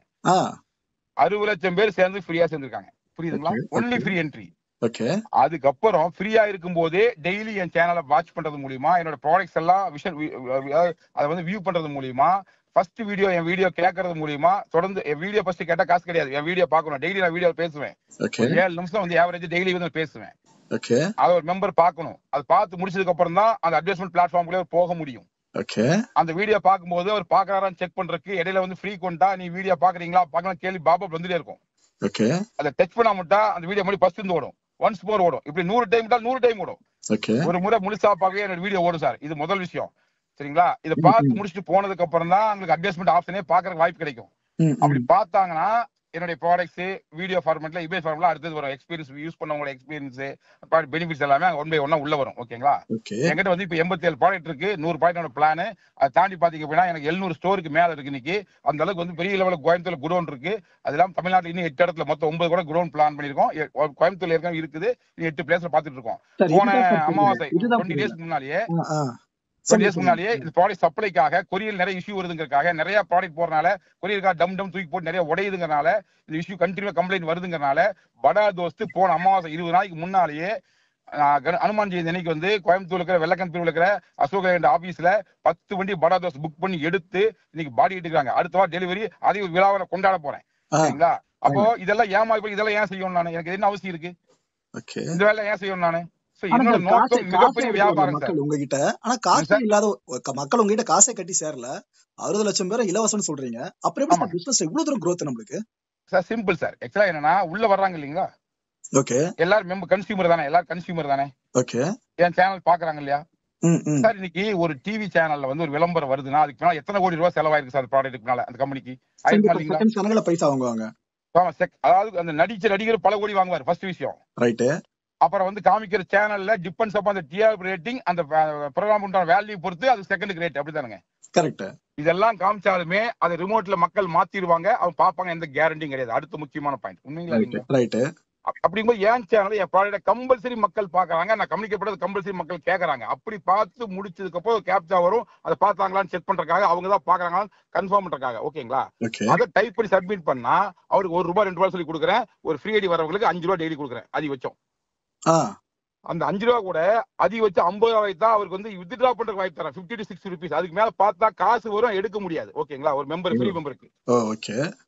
60 லட்சம் பேர் சேர்ந்து ஃப்ரீயா சேர்ந்திருக்காங்க, புரியுதுங்களா? Only free entry. அதுக்கப்புறம் ஃப்ரீயா இருக்கும் போதே டெய்லி என் சேனலை வாட்ச் பண்றது மூலியமா, என்னோட ப்ராடக்ட்ஸ் எல்லாம் அதை வந்து வியூ பண்றது மூலியமா, ஃபர்ஸ்ட் வீடியோ என் வீடியோ கேட்கறது மூலியமா, தொடர்ந்து என் வீடியோ ஃபர்ஸ்ட் கேட்டா காசு கிடையாது. என் வீடியோ பார்க்கணும், டெய்லி நான் வீடியோ பேசுவேன். 7 நிமிஷம் வந்து ஆவரேஜ் டெய்லி வந்து பேசுவேன். அதை ஒரு மெம்பர் பார்க்கணும். அது பார்த்து முடிச்சதுக்கு அப்புறம் தான் அந்த அட்வர்டைஸ்மென்ட் பிளாட்ஃபார்ம்குள்ள போக முடியும். அந்த வீடியோ பார்க்கும்போது அவர் பாக்குறாரான்னு செக் பண்றதுக்கு இடையில வந்து ஃப்ரீக்வெண்டா நீ வீடியோ பாக்குறீங்களா பாக்கலாம் கேள்வி பாபா வந்துட்டே இருக்கும். அதை டச் பண்ணா மட்டும் அந்த வீடியோ மறுபடியும் ஃபர்ஸ்ட் இருந்து ஓடும், ஒன்ஸ் மோர் ஓடும். இப்படி 100 டைம் 100 டைம் ஓடும். ஒரு முறை முழுசா பார்க்கவே என்னோட வீடியோ ஓடும் சார். இது முதல் விஷயம். சரிங்களா? இதை பார்த்து முடிச்சுட்டு போனதுக்கு அப்புறம் தான் உங்களுக்கு அட்வர்டைஸ்மென்ட் ஆப்ஷனே பாக்குறதுக்கு வாய்ப்பு கிடைக்கும். அப்படி பார்த்தாங்கன்னா என்னுடைய ப்ராடக்ட்ஸ் வீடியோ ஃபார்மேட்ல இமேஜ் ஃபார்மேட்ல அடுத்தது வரும். எக்ஸ்பீரியன்ஸ் யூஸ் பண்ணவங்களோட எக்ஸ்பீரியன்ஸ் பெனிஃபிட்ஸ் எல்லாமே 1 by 1 உள்ள வரும். ஓகேங்களா? என்கிட்ட வந்து இப்ப 87 ப்ராடக்ட் இருக்கு, 100 ப்ராடக்டோட பிளான். அதை தாண்டி பாத்தீங்க அப்படின்னா எனக்கு 700 ஸ்டோருக்கு மேல இருக்கு. இன்னைக்கு அந்த அளவுக்கு வந்து பெரிய லெவலில் கோயம்புத்தூர்ல குடோன் இருக்கு. அதெல்லாம் தமிழ்நாட்டில் இன்னும் 8 இடத்துல மொத்தம் 9 கூட குடோன் பிளான் பண்ணிருக்கோம். கோயம்புத்தூர்ல ஏற்கனவே இருக்குது, 8 பிளேஸ்ல பாத்துட்டு இருக்கோம். போன அமாவாசை 20 டேஸ்க்கு முன்னாலேயே இந்த ப்ராடக்ட் சப்ளைக்காக கொரியர் நிறைய இஷ்யூ வருதுங்கிறதுக்காக, நிறைய ப்ராடக்ட் போறதுனால கொரியருக்காக டம் தூக்கி போட்டு நிறைய உடையுதுங்கிறனால, இந்த இஷ்யூ கண்டினியூ கம்ப்ளைண்ட் வருதுங்கிறனால படா தோஸ்து போன அமாவாசை 20 நாளைக்கு முன்னாலேயே அனுமான் ஜெயந்தி அன்னைக்கு வந்து கோயம்புத்தூர்ல இருக்கிற வெள்ளக்கன் பிரிவுல இருக்கிற அசோக ஆபீஸ்ல 10 வண்டி படா தோஸ் புக் பண்ணி எடுத்து இன்னைக்கு பாடி எடுக்கிறாங்க. அடுத்த வாரம் டெலிவரி அதே ஒரு விழாவில கொண்டாட போறேன். சரிங்களா? அப்போ இதெல்லாம் ஏமாறி இதெல்லாம் ஏன் செய்யணும்? நானு எனக்கு என்ன அவசியம் இருக்கு? இந்த வேலை ஏன் செய்யணும்? நானு உங்ககிட்ட ஆனா காசு இல்லாத மக்கள் உங்ககிட்ட காசை கட்டி சேரல, 60 லட்சம் பேரை இலவசம் சொல்றீங்க. அப்புறம் எப்படி பிசினஸ் இவ்வளவு தூரம் growth நம்மளுக்கு? Sir simple sir. ஆக்சுவலா என்னன்னா உள்ள வர்றாங்க இல்லீங்களா, ஓகே, எல்லாரும் மெம்பர் கன்சியூமர் தானே, எல்லாரும் கன்சியூமர் தானே. ஓகே, என் சேனல் பாக்குறாங்க இல்லையா சார்? இன்னைக்கு ஒரு டிவி சேனல்ல வந்து ஒரு விளம்பரம் வருதுன்னா அதுக்கு மேல எத்தனை கோடி ரூபாய் செலவாயிருக்கு சார் ப்ராடக்ட்டுக்கு மேல அந்த கம்பெனிக்கு? பைசா வாங்குவாங்க. அதாவது அந்த நடிகர் பல கோடி வாங்குவார், ஃபர்ஸ்ட் விஷயம். ரைட். அப்புறம் வந்து காமிக்கிற சேனல்ல டிபெண்ட்ஸ் அப்பான் அந்த டிஆர்பி ரேட்டிங், அந்த ப்ரோகிராம் உண்டான வேல்யூ பொறுத்து அது செகண்ட் ரேட், அப்படிதானுங்க? கரெக்ட். இதெல்லாம் காமிச்சாலுமே அதை ரிமோட்ல மக்கள் மாத்திடுவாங்க, அவங்க பாப்பாங்க, எந்த கேரண்டியும் கிடையாது. அடுத்த முக்கியமான பாயிண்ட் உண்மைங்களா? ரைட். அப்படிங்கும்போது என் சேனல் என் ப்ராடக்ட் கம்பல்சரி மக்கள் பாக்குறாங்க, நான் கம்யூனிகேட் கம்பல்சரி மக்கள் கேட்கறாங்க. அப்படி பார்த்து முடிச்சதுக்கு அப்புறம் கேப்சா வரும், அதை பார்த்தாங்களான்னு செக் பண்றதுக்காக, அவங்க தான் பாக்குறாங்களான்னு கன்ஃபார்ம் பண்றதுக்காக. ஓகேங்களா? அதை டைப் பண்ணி சப்மிட் பண்ணா அவருக்கு ₹1 ₹2 சொல்லி கொடுக்குறேன். ஒரு ஃப்ரீ ஐடி வரவங்களுக்கு ₹5 டெய்லி கொடுக்குறேன். அது வச்சோம். அந்த ₹5 கூட அதிக வச்சு 50 ரூபாய் தான் அவருக்கு வந்து வித்ட்ரா பண்றதுக்கு வாய்ப்பு தரேன். 50 to 60 rupees. அதுக்கு மேல பார்த்தா காசு வரும், எடுக்க முடியாது. ஓகேங்களா? ஒரு மெம்பர் ஃப்ரீ மெம்பருக்கு. ஓகே.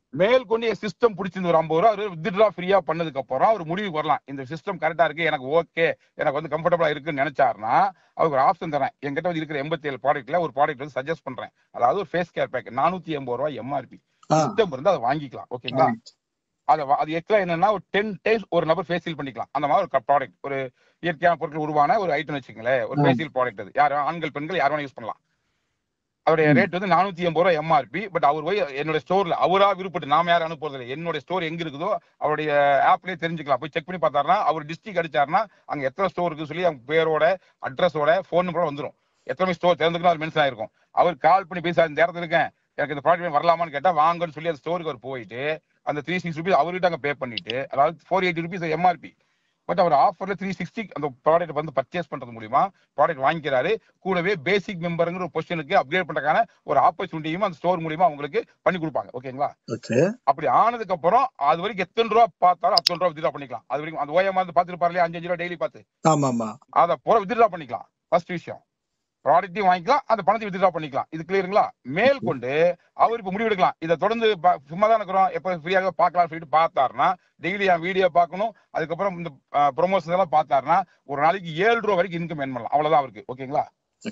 மேல்கொண்டு என் சிஸ்டம் பிடிச்சிருந்து ஒரு 50 ரூபா வித்ட்ரா ஃப்ரீயா பண்ணதுக்கு அப்புறம் ஒரு முடிவு வரலாம். இந்த சிஸ்டம் கரெக்டா இருக்கு, எனக்கு ஓகே, எனக்கு வந்து கம்ஃபர்டபுளா இருக்குன்னு நினைச்சாருன்னா அவருக்கு ஒரு ஆப்ஷன் தரேன். என்கிட்ட வந்து இருக்கிற 87 ப்ராடக்ட்ல ஒரு ப்ராடக்ட் வந்து சஜஸ்ட் பண்றேன். அதாவது ஒரு ஃபேஸ் கேர் பேக் 480 ரூபாய் எம்ஆர்பி. சிஸ்டம் இருந்து அதை வாங்கிக்கலாம். ஓகேங்களா? அது எக்ஸ்ட்ரா என்னன்னா ஒரு 10 டைம்ஸ் ஒரு நபர் ஃபேஷியல் பண்ணிக்கலாம். அந்த மாதிரி ஒரு ப்ராடக்ட், ஒரு இயற்கையான பொருட்கள் உருவான ஒரு ஐட்டம் வச்சுக்கங்களேன், ஒரு ஃபேஷியல் ப்ராடக்ட். அது யாரும் ஆண்கள் பெண்கள் யாரும் யூஸ் பண்ணலாம். அவருடைய ரேட் வந்து 480 ரூபாய் எம்ஆர்பி. பட் அவர் போய் என்னோட ஸ்டோர்ல அவரா விருப்பப்பட்டு, நாம யாரும் அனுப்புறது இல்லை, என்னோட ஸ்டோர் எங்க இருக்குதோ அவருடைய ஆப்லயே தெரிஞ்சுக்கலாம். போய் செக் பண்ணி பார்த்தாருன்னா அவர் டிஸ்ட்ரிக்ட் அடிச்சாருன்னா அங்க எத்தனை ஸ்டோர் இருக்குன்னு சொல்லி அவங்க பேரோட அட்ரஸோட போன் நம்பரோட வந்துடும். எத்தனை ஸ்டோர் திறந்துக்கணும் அது மென்ஷன் ஆயிருக்கும். அவர் கால் பண்ணி பேச இந்த இடத்துல இருக்கேன், எனக்கு இந்த ப்ராடக்ட் வரலாமான்னு கேட்டா வாங்கன்னு சொல்லி அந்த ஸ்டோருக்கு அவர் போயிட்டு அந்த 360 ரூபீஸ் அவர்கிட்ட அங்க பே பண்ணிட்டு, அதாவது 480 ரூபீஸ் எம்ஆர்பி. பட் அவர் ஆஃபர்ல 360 அந்த ப்ராடக்ட் வந்து பர்ச்சேஸ் பண்றது மூலியமா ப்ராடக்ட் வாங்கிக்கிறாரு. கூடவே பேசிக் மெம்பர்ங்கிற ஒரு பொசிஷனுக்கு அப்கிரேட் பண்றதுக்கான ஒரு ஆப்பர்ச்சுனிட்டியும் அந்த ஸ்டோர் மூலியமா அவங்களுக்கு பண்ணி கொடுப்பாங்க. ஓகேங்களா? அப்படி ஆனதுக்கு அப்புறம் அது வரைக்கும் எத்தனை ரூபா பார்த்தாலும் அத்தனை ரூபா வித்ட்ரா பண்ணிக்கலாம். அது வரைக்கும் அந்த ஓஎம் வந்து பாத்துட்டு இல்லையா, 5 ரூபா டெய்லி பார்த்து அதை போற வித்ட்ரா பண்ணிக்கலாம். ஃபர்ஸ்ட் விஷயம் ப்ராடக்ட்டையும் வாங்கிக்கலாம், அந்த பணத்தை வித்ட்ரா பண்ணிக்கலாம். இது கிளியருங்களா? மேல் கொண்டு அவர் இப்ப முடிவு எடுக்கலாம், இதை தொடர்ந்து சும்மா தான் இருக்கிறோம், எப்ப ஃப்ரீயாக பார்க்கலாம் சொல்லிட்டு பார்த்தாருன்னா டெய்லி என் வீடியோ பார்க்கணும், அதுக்கப்புறம் இந்த ப்ரொமோஷன் எல்லாம் பார்த்தாருன்னா ஒரு நாளைக்கு 7 ரூபா வரைக்கும் இன்கம் ஏர்ன் பண்ணலாம். அவ்வளவுதான் அவருக்கு. ஓகேங்களா?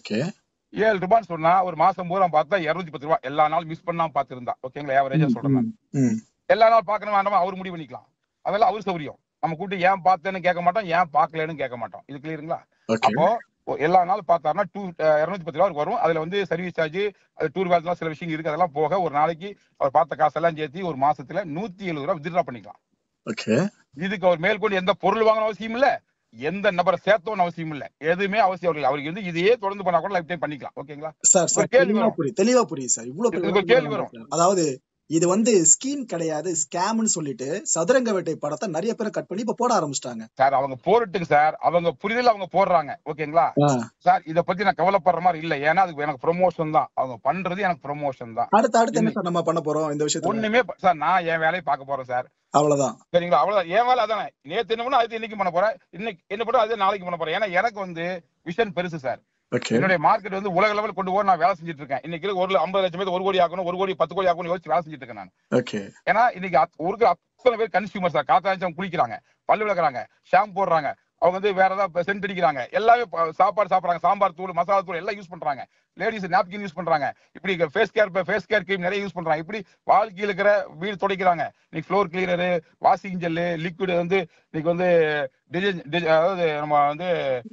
7 ரூபான்னு சொன்னா ஒரு மாசம் பூரா பார்த்தா 210 ரூபாய். எல்லா நாளும் மிஸ் பண்ணாம பார்த்திருந்தா. ஓகேங்களா? ஏவரேஜா சொல்றேன். எல்லா நாள் பார்க்கணும் வேண்டாமா அவர் முடிவு பண்ணிக்கலாம். அதெல்லாம் அவர் சௌரியம். நம்ம கூப்பிட்டு ஏன் பார்த்தேன்னு கேட்க மாட்டோம், ஏன் பார்க்கலன்னு கேட்க மாட்டோம். இது கிளியருங்களா? அப்போ எல்லா நாளும் பார்த்தாருன்னா 210 ரூபா வரும். அதுல வந்து சர்வீஸ் சார்ஜ், அது டூர் வேல்ஸ் சில விஷயம் இருக்கு, அதெல்லாம் போக ஒரு நாளைக்கு அவர் பார்த்த காசெல்லாம் சேர்த்து ஒரு மாசத்துல 170 ரூபா வித்ட்ரா பண்ணிக்கலாம். இதுக்கு அவர் மேற்கொண்டு எந்த பொருள் வாங்கணும் அவசியம் இல்ல, எந்த நபரை சேர்த்தோன்னு அவசியம் இல்ல, எதுவுமே அவசியம் இல்லை. அவருக்கு வந்து இதையே தொடர்ந்து பண்ணா கூட லைஃப் டைம் பண்ணிக்கலாம். ஓகேங்களா? தெளிவா புரியுது சார். இவ்வளவு கேள்வி வரும். அதாவது இது வந்து ஸ்கீம் கிடையாது, ஸ்கேம்னு சொல்லிட்டு சதுரங்க வேட்டை படத்தை நிறைய பேர் கட் பண்ணி இப்ப போட ஆரம்பிச்சிட்டாங்க சார். அவங்க போட்டுங்க சார், அவங்க புரிதல் அவங்க போடுறாங்க. ஓகேங்களா சார்? இத பத்தி நான் கவலைப்படுற மாதிரி இல்ல, ஏன்னா அதுக்கு எனக்கு ப்ரொமோஷன் தான், அவங்க பண்றது எனக்கு ப்ரொமோஷன் தான். அடுத்து என்ன சார் நம்ம பண்ண போறோம் இந்த விஷயத்துல? ஒண்ணுமே சார், நான் என் வேலையை பார்க்க போறேன் சார். அவ்வளவுதான். சரிங்களா? அவ்வளவுதான். என் வேலை அதானே. நேத்து என்ன பண்ண அது இன்னைக்கு பண்ண போறேன், இன்னைக்கு என்ன பண்ண அது நாளைக்கு பண்ண போறேன். ஏன்னா எனக்கு வந்து விஷன் பெருசு சார். என்னுடைய மார்க்கெட் வந்து உலக லெவல் கொண்டு போக நான் வேலை செஞ்சுட்டு இருக்கேன். இன்னைக்கு ஒரு 50 லட்சம் பேர் 1 கோடி ஆகணும், 1 கோடி 10 கோடி ஆகணும் யோசிச்சு வேலை செஞ்சுட்டு இருக்கேன் நான். ஏன்னா இன்னைக்கு ஒரு அத்தனை பேர் கன்சியூமர் சார். காத்தாச்சும் குளிக்கிறாங்க, பல்லு விளக்குறாங்க, ஷாம்பு போடுறாங்க, அவங்க வந்து வேற ஏதாவது சென்ட் அடிக்கிறாங்க, எல்லாமே சாப்பாடு சாப்பிடுறாங்க, சாம்பார் தூள் மசாலா தூள் எல்லாம் யூஸ் பண்றாங்க. லேடிஸ் நாப்கின் யூஸ் பண்றாங்க, இப்படி ஃபேஸ் கேர் கிரீம் நிறைய யூஸ் பண்றாங்க, இப்படி வாழ்க்கையில் இருக்கிற வீடு துடைக்கிறாங்க. இன்னைக்கு floor cleaner, washing gel, liquid வந்து இன்னைக்கு வந்து அதாவது நம்ம வந்து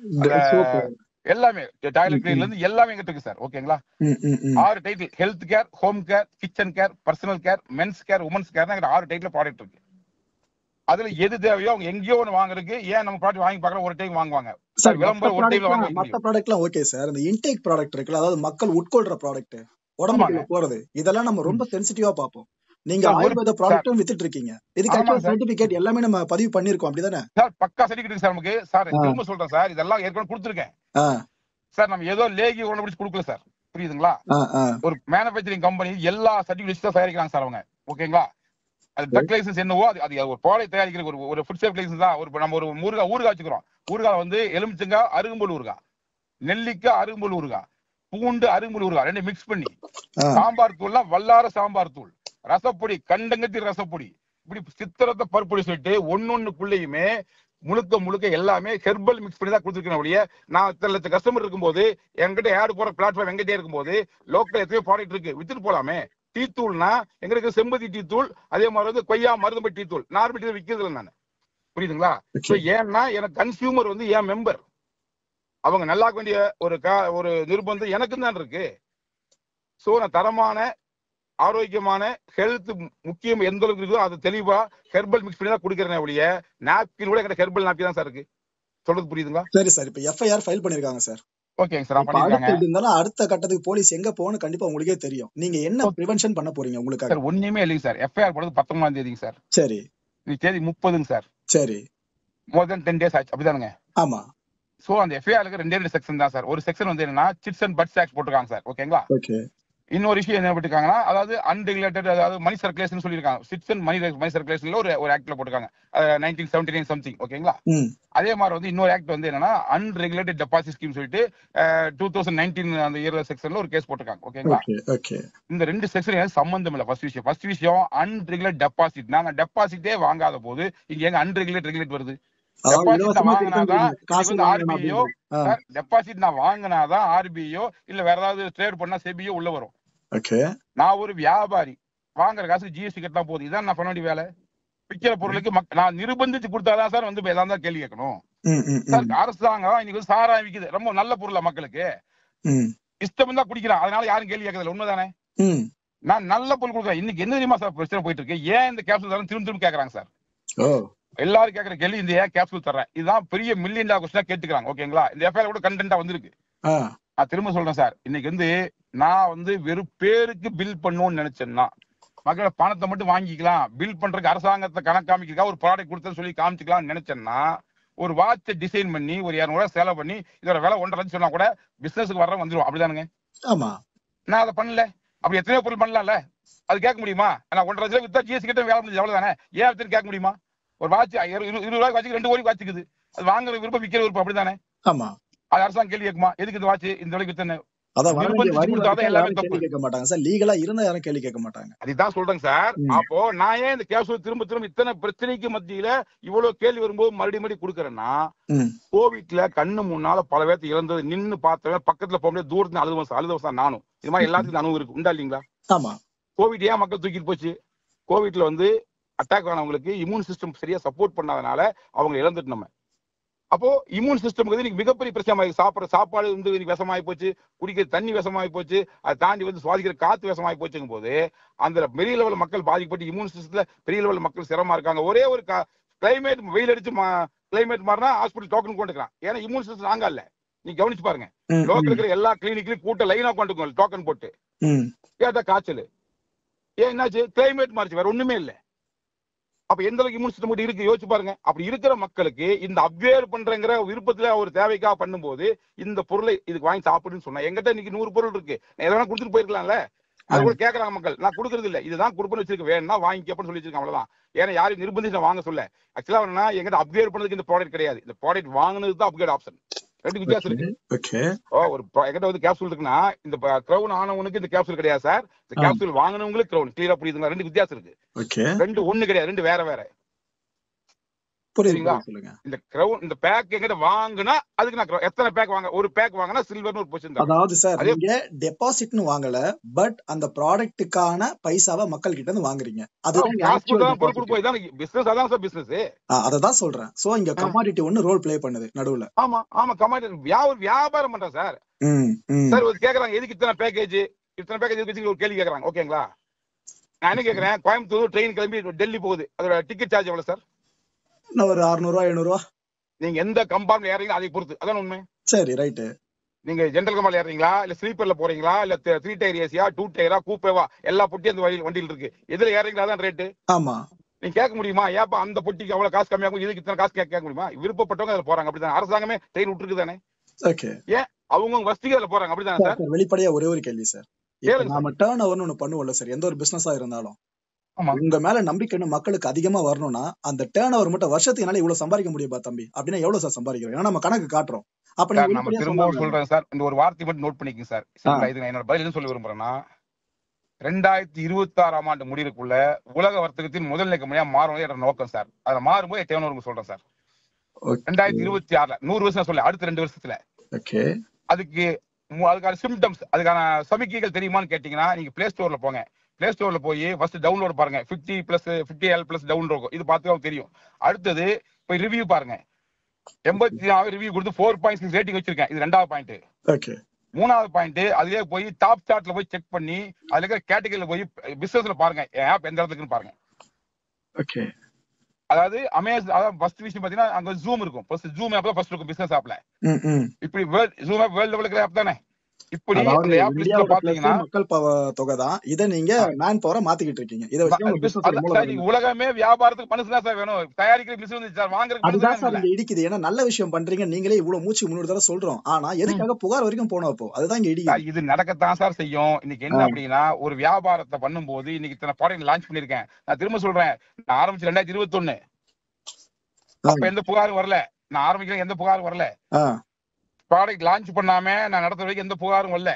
எல்லாமே டாய்லெட் கிளீன்ல இருந்து எல்லாமே எங்கிட்ட இருக்கு சார். ஓகேங்களா? 6 title: health care, home care, kitchen care, personal care, men's care, women's care, 6 title product இருக்கு. அதுல எது தேவையோ அவங்க எங்கேயோ ஒன்று வாங்குறதுக்கு, ஏன் நம்ம ப்ராடக்ட் வாங்கி பார்க்கலாம், ஒரு டைம் வாங்குவாங்க சார். விளம்பரம் ஒரு டைம்ல வாங்க. மத்த ப்ராடக்ட்லாம் ஓகே சார். இந்த இன்டேக் ப்ராடக்ட் இருக்குல்ல, அதாவது மக்கள் உட்கொள்ற ப்ராடக்ட், உடம்புக்குள்ள போறது, இதெல்லாம் நம்ம ரொம்ப சென்சிட்டிவா பார்ப்போம். நீங்க ஆயுர்வேத ப்ராடக்ட்டும் வித்துட்டு இருக்கீங்க. இதுக்கு ஆக்சுவல் சர்டிபிகேட் எல்லாமே நம்ம பதிவு பண்ணிருக்கோம், அப்படிதானே சார்? பக்கா சர்டிபிகேட் சார் நமக்கு. சார் திரும்ப சொல்றேன் சார், இதெல்லாம் ஏற்கனவே கொடுத்துருக்கேன் சார். நம்ம ஏதோ லேகி ஒண்ணு பிடிச்சி கொடுக்கல சார். புரியுதுங்களா? ஒரு மேனுபேக்சரிங் கம்பெனி எல்லா சர்டிபிகேட்ஸ் தான் தயாரிக்கிறாங்க சார் அவங்க. ஓகேங்களா? அது ட்ரக் லைசன்ஸ் என்னவோ அது ஒரு ப்ராடக்ட் தயாரிக்கிற ஒரு ஃபுட் சேஃப்டி லைசன்ஸ் தான். ஒரு நம்ம ஒரு ஊறுகாய் வச்சுக்கிறோம். ஊறுகாய் வந்து எலுமிச்சங்காய் அருகம்புல் ஊறுகாய், நெல்லிக்காய் அருகம்புல் ஊறுகாய், பூண்டு அருகம்புல் ஊறுகாய் 2 மிக்ஸ் பண்ணி, சாம்பார் தூள்லாம் வல்லார சாம்பார் தூள், ரசப்பொடி கண்டங்கத்தி ரசப்பொடி, இப்படி சித்திரத்தை பருப்பொடி சொல்லிட்டு ஒன்னொன்னுக்குள்ளேயுமே முழுக்க எல்லாமே ஹெர்பல் மிக்ஸ் பண்ணி தான் கொடுத்துருக்கேன். ஒழிய நான் இத்தனை லட்சம் கஸ்டமர் இருக்கும்போது என்கிட்ட ஆட் போற பிளாட்ஃபார்ம் எங்கிட்டே இருக்கும்போது லோக்கல் எத்தனையோ ப்ராடக்ட் இருக்கு, வித்துட்டு போலாமே. டீ தூள்னா எங்களுக்கு செம்பதி டீ தூள், அதே மாதிரி வந்து கொய்யா மருதம்பை டீ தூள், நார்மல் டீ விற்கிறது இல்லை நான். புரியுதுங்களா? ஏன்னா எனக்கு கன்சியூமர் வந்து என் மெம்பர், அவங்க நல்லா வேண்டிய ஒரு நிர்பந்தம் எனக்கு தான் இருக்கு. சோ நான் தரமான ஆரோக்கியமான ஹெல்த் முக்கியம் எந்த அளவுக்கு இருக்கோ அது தெளிவா ஹெர்பல் மிக்ஸ் பண்ணி தான் கொடுக்குறேன். ஒழிய நாப்கின் கூட எங்க ஹெர்பல் நாப்கின் தான் சார் இருக்கு. சொல்றது புரியுதுங்களா? சரி சார். இப்ப எஃப்ஐஆர் ஃபைல் பண்ணிருக்காங்க சார். ஓகேங்க சார். பண்ணிருக்காங்க. அடுத்த கட்டத்துக்கு போலீஸ் எங்க போகணும் கண்டிப்பா உங்களுக்கே தெரியும். நீங்க என்ன பிரிவென்ஷன் பண்ண போறீங்க உங்களுக்கு? சார் ஒண்ணுமே இல்லைங்க சார். எஃப்ஐஆர் போடுறது 19ஆம் தேதிங்க சார். சரி. நீ தேதி 30ங்க சார். சரி. மோர் தென் 10 டேஸ் ஆச்சு, அப்படிதானுங்க? ஆமா. சோ அந்த எஃப்ஐஆருக்கு 2 செக்ஷன் தான் சார். ஒரு செக்ஷன் வந்து என்னன்னா சிட்ஸ் அண்ட் பட்ஸ் ஆக்ட் போட்டுருக்காங்க சார். ஓகேங்களா? ஓகே. இன்னொரு விஷயம் என்ன போட்டுருக்காங்கன்னா, அதாவது அன்ரெகுலேட்டட், அதாவது மணி சர்க்குலேஷன் சொல்லியிருக்காங்க. சிட்ஸ் அண்ட் மணி சர்க்குலேஷன்ல ஒரு ஆக்ட்ல போட்டுருக்காங்க. 1979 சம்திங். ஓகேங்களா? அதே மாதிரி வந்து இன்னொரு ஆக்ட் வந்து என்னன்னா அன்ரெகுலேட்டட் டெபாசிட் ஸ்கீம் சொல்லிட்டு 2019 அந்த இயர்ல செக்ஷன்ல ஒரு கேஸ் போட்டிருக்காங்க. ஓகேங்களா? இந்த 2 செக்ஷன் சம்பந்தம் இல்ல. ஃபர்ஸ்ட் விஷயம் அன்ரெகுலேட் டெபாசிட். நாங்க டெபாசிட்டே வாங்காத போது இங்க எங்க அன்ரெகுலேட் வருது? டெபாசிட் நான் வாங்கினாதான் ஆர்பிஐயோ, டெபாசிட் நான் வாங்கினாதான் ஆர்பிஐயோ இல்ல வேற ஏதாவது ட்ரேட் பண்ணா செபியோ உள்ள வரும். நான் ஒரு வியாபாரி, வாங்குற காசு ஜிஎஸ்டி கட்டா போகுது. இதான் நான் பண்ண வேண்டிய வேலை. விற்கிற பொருளுக்கு நான் நிர்பந்திச்சு கொடுத்தாதான் சார் வந்து ஏதாவது கேள்வி கேட்கணும். சார் அரசாங்கம் இன்னைக்கு வந்து சாராயம் விக்குது, ரொம்ப நல்ல பொருளா மக்களுக்கு இஷ்டம் தான் குடிக்கிறான், அதனால யாரும் கேள்வி கேட்கறது உண்மைதானே? நான் நல்ல பொருள் கொடுக்குறேன். இன்னைக்கு என்ன தெரியுமா சார் பிரச்சனை போயிட்டு இருக்கு? ஏன் இந்த கேப்சூல் தரேன் திரும்ப கேட்கறாங்க சார். எல்லாரும் கேட்கற கேள்வி இந்த ஏன் கேப்சூல் தர்றேன், இதுதான் பெரிய மில்லியன் டாலர் கொஸ்டினா கேட்டுக்கிறாங்க. ஓகேங்களா? இந்த எஃப்ஐஆர் கூட கண்டென்ட்டா வந்திருக்கு. நான் திரும்ப சொல்றேன் சார், இன்னைக்கு வந்து நான் வந்து வெறும் பேருக்கு பில் பண்ணணும்னு நினைச்சேன்னா மக்களை பணத்தை மட்டும் வாங்கிக்கலாம், பில் பண்றதுக்கு அரசாங்கத்தை கணக்காமிக்கா ஒரு ப்ராடக்ட் கொடுத்தேன்னு சொல்லி காமிச்சிக்கலாம்னு நினைச்சேன்னா ஒரு வாட்சை டிசைன் பண்ணி ஒரு 200 ரூபாய் செலவு பண்ணி இதோட விலை 1.5 லட்சம் சொன்னா கூட பிசினஸ்க்கு வர வந்துடும். அப்படிதானுங்க? நான் அதை பண்ணல. அப்படி எத்தனையோ பொருள் பண்ணலாம்ல, அது கேட்க முடியுமா? நான் 1.5 லட்சம் வித்தா ஜிஎஸ்டி கிட்ட வேலை முடிஞ்சு அவ்வளவுதானே? ஏன் வித்து கேட்க முடியுமா? ஒரு வாட்ச் 20 ரூபாய்க்கு வாட்சுக்கு 2 கோடி வாட்சுக்குது, அது வாங்குற விருப்பம் விற்கிற விருப்பம். அப்படிதானே? அது அரசாங்கம் கேள்வி கேட்குமா? எதுக்கு இந்த வாட்ச் இந்த விலைக்கு வித்தன? அதுதான் சொல்றேன் சார். அப்போ நான் ஏன் இந்த கேப்சூல் திரும்ப இத்தனை பிரச்சனைக்கு மத்தியில இவ்வளவு கேள்வி வரும்போது மறுபடியும் கொடுக்கறேன்னா, கோவிட்ல கண்ணு முன்னால பல பேர்த்து இறந்தது நின்னு பார்த்தவன் பக்கத்துல போக முடியாது, தூரத்துல அழுதவசம் நானும். இது மாதிரி எல்லாத்துக்கும் அனுபவம் இருக்கு, உண்டா இல்லீங்களா? கோவிட் ஏன் மக்கள் தூக்கிட்டு போச்சு? கோவிட்ல வந்து அட்டாக் ஆனவங்களுக்கு இம்யூன் சிஸ்டம் சரியா சப்போர்ட் பண்ணாதனால அவங்க இழந்துட்டு நம்ம. அப்போ இம்யூன் சிஸ்டம் இன்னைக்கு மிகப்பெரிய பிரச்சனை. சாப்பிட்ற சாப்பாடு வந்து விஷமாயி போச்சு, குடிக்கிற தண்ணி விஷமாயி போச்சு, அதை தாண்டி வந்து சுவாசிக்கிற காத்து விஷமாயி போச்சுங்கும் போது அந்த பெரிய லெவல் மக்கள் பாதிக்கப்பட்டு இம்யூன் சிஸ்டத்துல பெரிய லெவல் மக்கள் சிரமமா இருக்காங்க. ஒரே ஒரு கிளைமேட் வெயில் அடிச்சு கிளைமேட் மாறினா ஹாஸ்பிட்டல் டோக்கன் கொண்டுக்கலாம். ஏன்னா இம்யூன் சிஸ்டம் நாங்க இல்ல. நீங்க கவனிச்சு பாருங்க, லோக்கல் இருக்கிற எல்லா கிளினிக்லயும் கூட்ட லைனா கொண்டு டோக்கன் போட்டு கேட்டா காய்ச்சல். ஏன் என்னாச்சு? கிளைமேட் மாறிச்சு, வேற ஒண்ணுமே இல்லை. அப்ப எந்த அளவுக்கு இம்யூன் சிஸ்டம் இருக்கு யோசிச்சு பாருங்க. அப்படி இருக்கிற மக்களுக்கு இந்த அப்வேர் பண்றங்கிற விருப்பத்துல ஒரு தேவைக்காக பண்ணும்போது இந்த பொருளை இதுக்கு வாங்கி சாப்பிடுன்னு சொன்னா, எங்கிட்ட இன்னைக்கு 100 பொருள் இருக்கு, எதனா கொடுத்துட்டு போயிருக்கலாம்ல. அது கூட கேட்கறாங்க மக்கள், நான் கொடுக்கறது இல்ல, இதுதான் கொடுப்பேன்னு வச்சிருக்க, வேணும்னா வாங்கிக்கப்பன்னு சொல்லி வச்சிருக்கேன், அவ்வளவுதான். ஏன்னா யாரும் நிர்பந்திச்சு வாங்க சொல்ல. ஆக்சுவலா என்னன்னா எங்கிட்ட அப்கிரேட் பண்ணதுக்கு இந்த ப்ராடக்ட் கிடையாது, இந்த ப்ராடக்ட் வாங்கினது தான் அப்கிரேட் ஆப்ஷன். 2 வித்தியாசம் இருக்கு. ஒரு எங்கிட்ட வந்து கேப்சூல் இருக்குன்னா இந்த கிரவுன் ஆனவனுக்கு இந்த கேப்சூல் கிடையாது சார், இந்த கேப்சூல் வாங்கினவங்களுக்கு கிரவுன். கிளியரா புரியுதுங்களா? 2 வித்தியாசம் இருக்கு. 2 ஒண்ணு கிடையாது, 2 வேற வேற. இந்த கிரவுன் இந்த பேக் எங்கிட்ட வாங்குனா அதுக்கு நான் எத்தனை பேக் வாங்க, ஒரு பேக் வாங்கினா சில்வர்னு ஒரு பொசிஷன். அதாவது சார் நீங்க டெபாசிட்னு வாங்கல, பட் அந்த ப்ராடக்ட்டுக்கான பைசாவை மக்கள் கிட்ட இருந்து வாங்குறீங்க. அதுதான் பிசினஸ். அதான் சார் பிசினஸ். அததான் சொல்றேன். சோ இங்க கமாடிட்டி ஒன்னு ரோல் ப்ளே பண்ணுது நடுவுல. ஆமா ஆமா, கமாடிட்டி வியாபாரம் பண்றேன் சார். சார் கேக்குறாங்க எதுக்கு இத்தனை பேக்கேஜ் எதுக்கு ஒரு கேள்வி கேக்குறாங்க. ஓகேங்களா? நான் என்ன கேக்குறேன், கோயம்புத்தூர் ட்ரெயின் கிளம்பி டெல்லி போகுது, அதோட டிக்கெட் சார்ஜ் எவ்வளவு சார்? ஒரு 600 ரூபாய் 700 ரூபாய். நீங்க எந்த கம்பார்ட்மெண்ட் ஏறீங்களோ அதை பொறுத்து. அதான் உண்மை. சரி, ரைட். நீங்க ஜெனரல் கம்பார்ட்மெண்ட் ஏறீங்களா இல்ல ஸ்லீப்பர்ல போறீங்களா இல்ல 3 டயர் ஏசியா 2 டயரா கூப்பேவா எல்லா பொட்டியும் அந்த வண்டியில் இருக்கு, எதுல ஏறீங்களா தான் ரேட்டு. ஆமா. நீங்க கேட்க முடியுமா ஏப்பா அந்த பொட்டிக்கு அவ்வளவு காசு கம்மியாகும் இதுக்கு இத்தனை காசு கேட்க முடியுமா? விருப்பப்பட்டவங்க அதுல போறாங்க. அப்படிதான் அரசாங்கமே ட்ரெயின் விட்டுருக்கு தானே. ஏன் அவங்க வசதிக்கு அதுல போறாங்க. அப்படிதானே சார்? வெளிப்படையா ஒரே ஒரு கேள்வி சார், நாம டர்ன் ஓவர்னு ஒண்ணு பண்ணுவோம்ல சார், எந்த ஒரு பிசினஸா இருந்தாலும் உங்க மேல நம்பிக்கைன்னு மக்களுக்கு அதிகமா வரணும்னா அந்த டர்ன் ஓவர் மட்டும் வருஷத்துக்கு என்னால இவ்வளவு சம்பாதிக்க முடியுமா தம்பி அப்படின்னா எவ்வளவு சார் சம்பாதிக்கிறோம்? ஏன்னா நம்ம கணக்கு காட்டுறோம். அப்ப நம்ம திரும்ப சொல்றேன் சார், இந்த ஒரு வார்த்தை மட்டும் நோட் பண்ணிக்கங்க சார். இது என்னோட பதில் என்ன சொல்ல விரும்புறேன்னா, 2026ஆம் ஆண்டு முடிவுக்குள்ள உலக வர்த்தகத்தின் முதல் கம்பெனியா மாறுவது என்னோட நோக்கம் சார். அதுல மாறும்போது டர்ன் சொல்றேன் சார். 2026 100 வருஷம் சொல்ல, அடுத்த 2 வருஷத்துல அதுக்கான சிம்டம்ஸ், அதுக்கான சமிக்கைகள் தெரியுமான்னு கேட்டீங்கன்னா நீங்க பிளே ஸ்டோர்ல போங்க. பிளே ஸ்டோர்ல போய் ஃபர்ஸ்ட் டவுன்லோட் பாருங்க, 50+ டவுன் இருக்கும், இது பார்த்து தெரியும். அடுத்தது போய் ரிவ்யூ பாருங்க, 84 ரிவ்யூ கொடுத்து 4.6 ரேட்டிங் வச்சிருக்கேன். இது 2வது பாயிண்ட். 3வது பாயிண்ட், அதுலயே போய் டாப் சார்ட்ல போய் செக் பண்ணி அதுல இருக்கிற கேட்டகரியில போய் பிசினஸ்ல பாருங்க ஆப் எந்த இடத்துக்குன்னு பாருங்க. அதாவது அமேசான், அதாவது ஃபர்ஸ்ட் விஷயம் பாத்தீங்கன்னா அங்க ஜூம் இருக்கும். ஃபர்ஸ்ட் ஜூம் ஆப் தான் ஃபர்ஸ்ட் இருக்கும் பிசினஸ் ஆப்ல. இப்படி ஜூம் ஆப் வேர்ல்ட் லெவலுக்கு ஆப் தானே. இப்படி அதாவது அந்த ஆப் லிஸ்ட்ல இந்தியாவோட பிளஸ் பாத்தீங்கன்னா மக்கள் தொகை தான். இதை நீங்க மேன் பவரா மாத்திக்கிட்டு இருக்கீங்க. இதை வச்சு உங்க பிசினஸ் சார் மூலம் நீங்க உலகமே வியாபாரத்துக்கு மனுஷன் தான் சார் வேணும். தயாரிக்கிற மிஷின் வந்து சார் வாங்குறதுக்கு மனுஷன் அதுதான் சார் வேணும். இங்க இடிக்குது. ஏன்னா நல்ல விஷயம் பண்றீங்க, நீங்களே இவ்வளவு மூச்சு 300 தடவை சொல்றோம். ஆனா எதுக்காக புகார் வரைக்கும் போனோம் அப்போ? அதுதான் இங்க இடிக்குது. இது நடக்கத்தான் சார் செய்யும். இன்னைக்கு என்ன அப்படின்னா, ஒரு வியாபாரத்தை பண்ணும்போது இன்னைக்கு இத்தனை ப்ராடக்ட் லான்ச் பண்ணிருக்கேன். நான் திரும்ப சொல்றேன், நான் ஆரம்பிச்சு 2021 அப்ப எந்த புகாரும் வரல. நான் ஆரம்பிக்கிறேன், எந்த புகாரும் வரல. ப்ராடக்ட் லான்ச் பண்ணாம நான் நடத்துற வரைக்கும் எந்த புகாரும் வரல.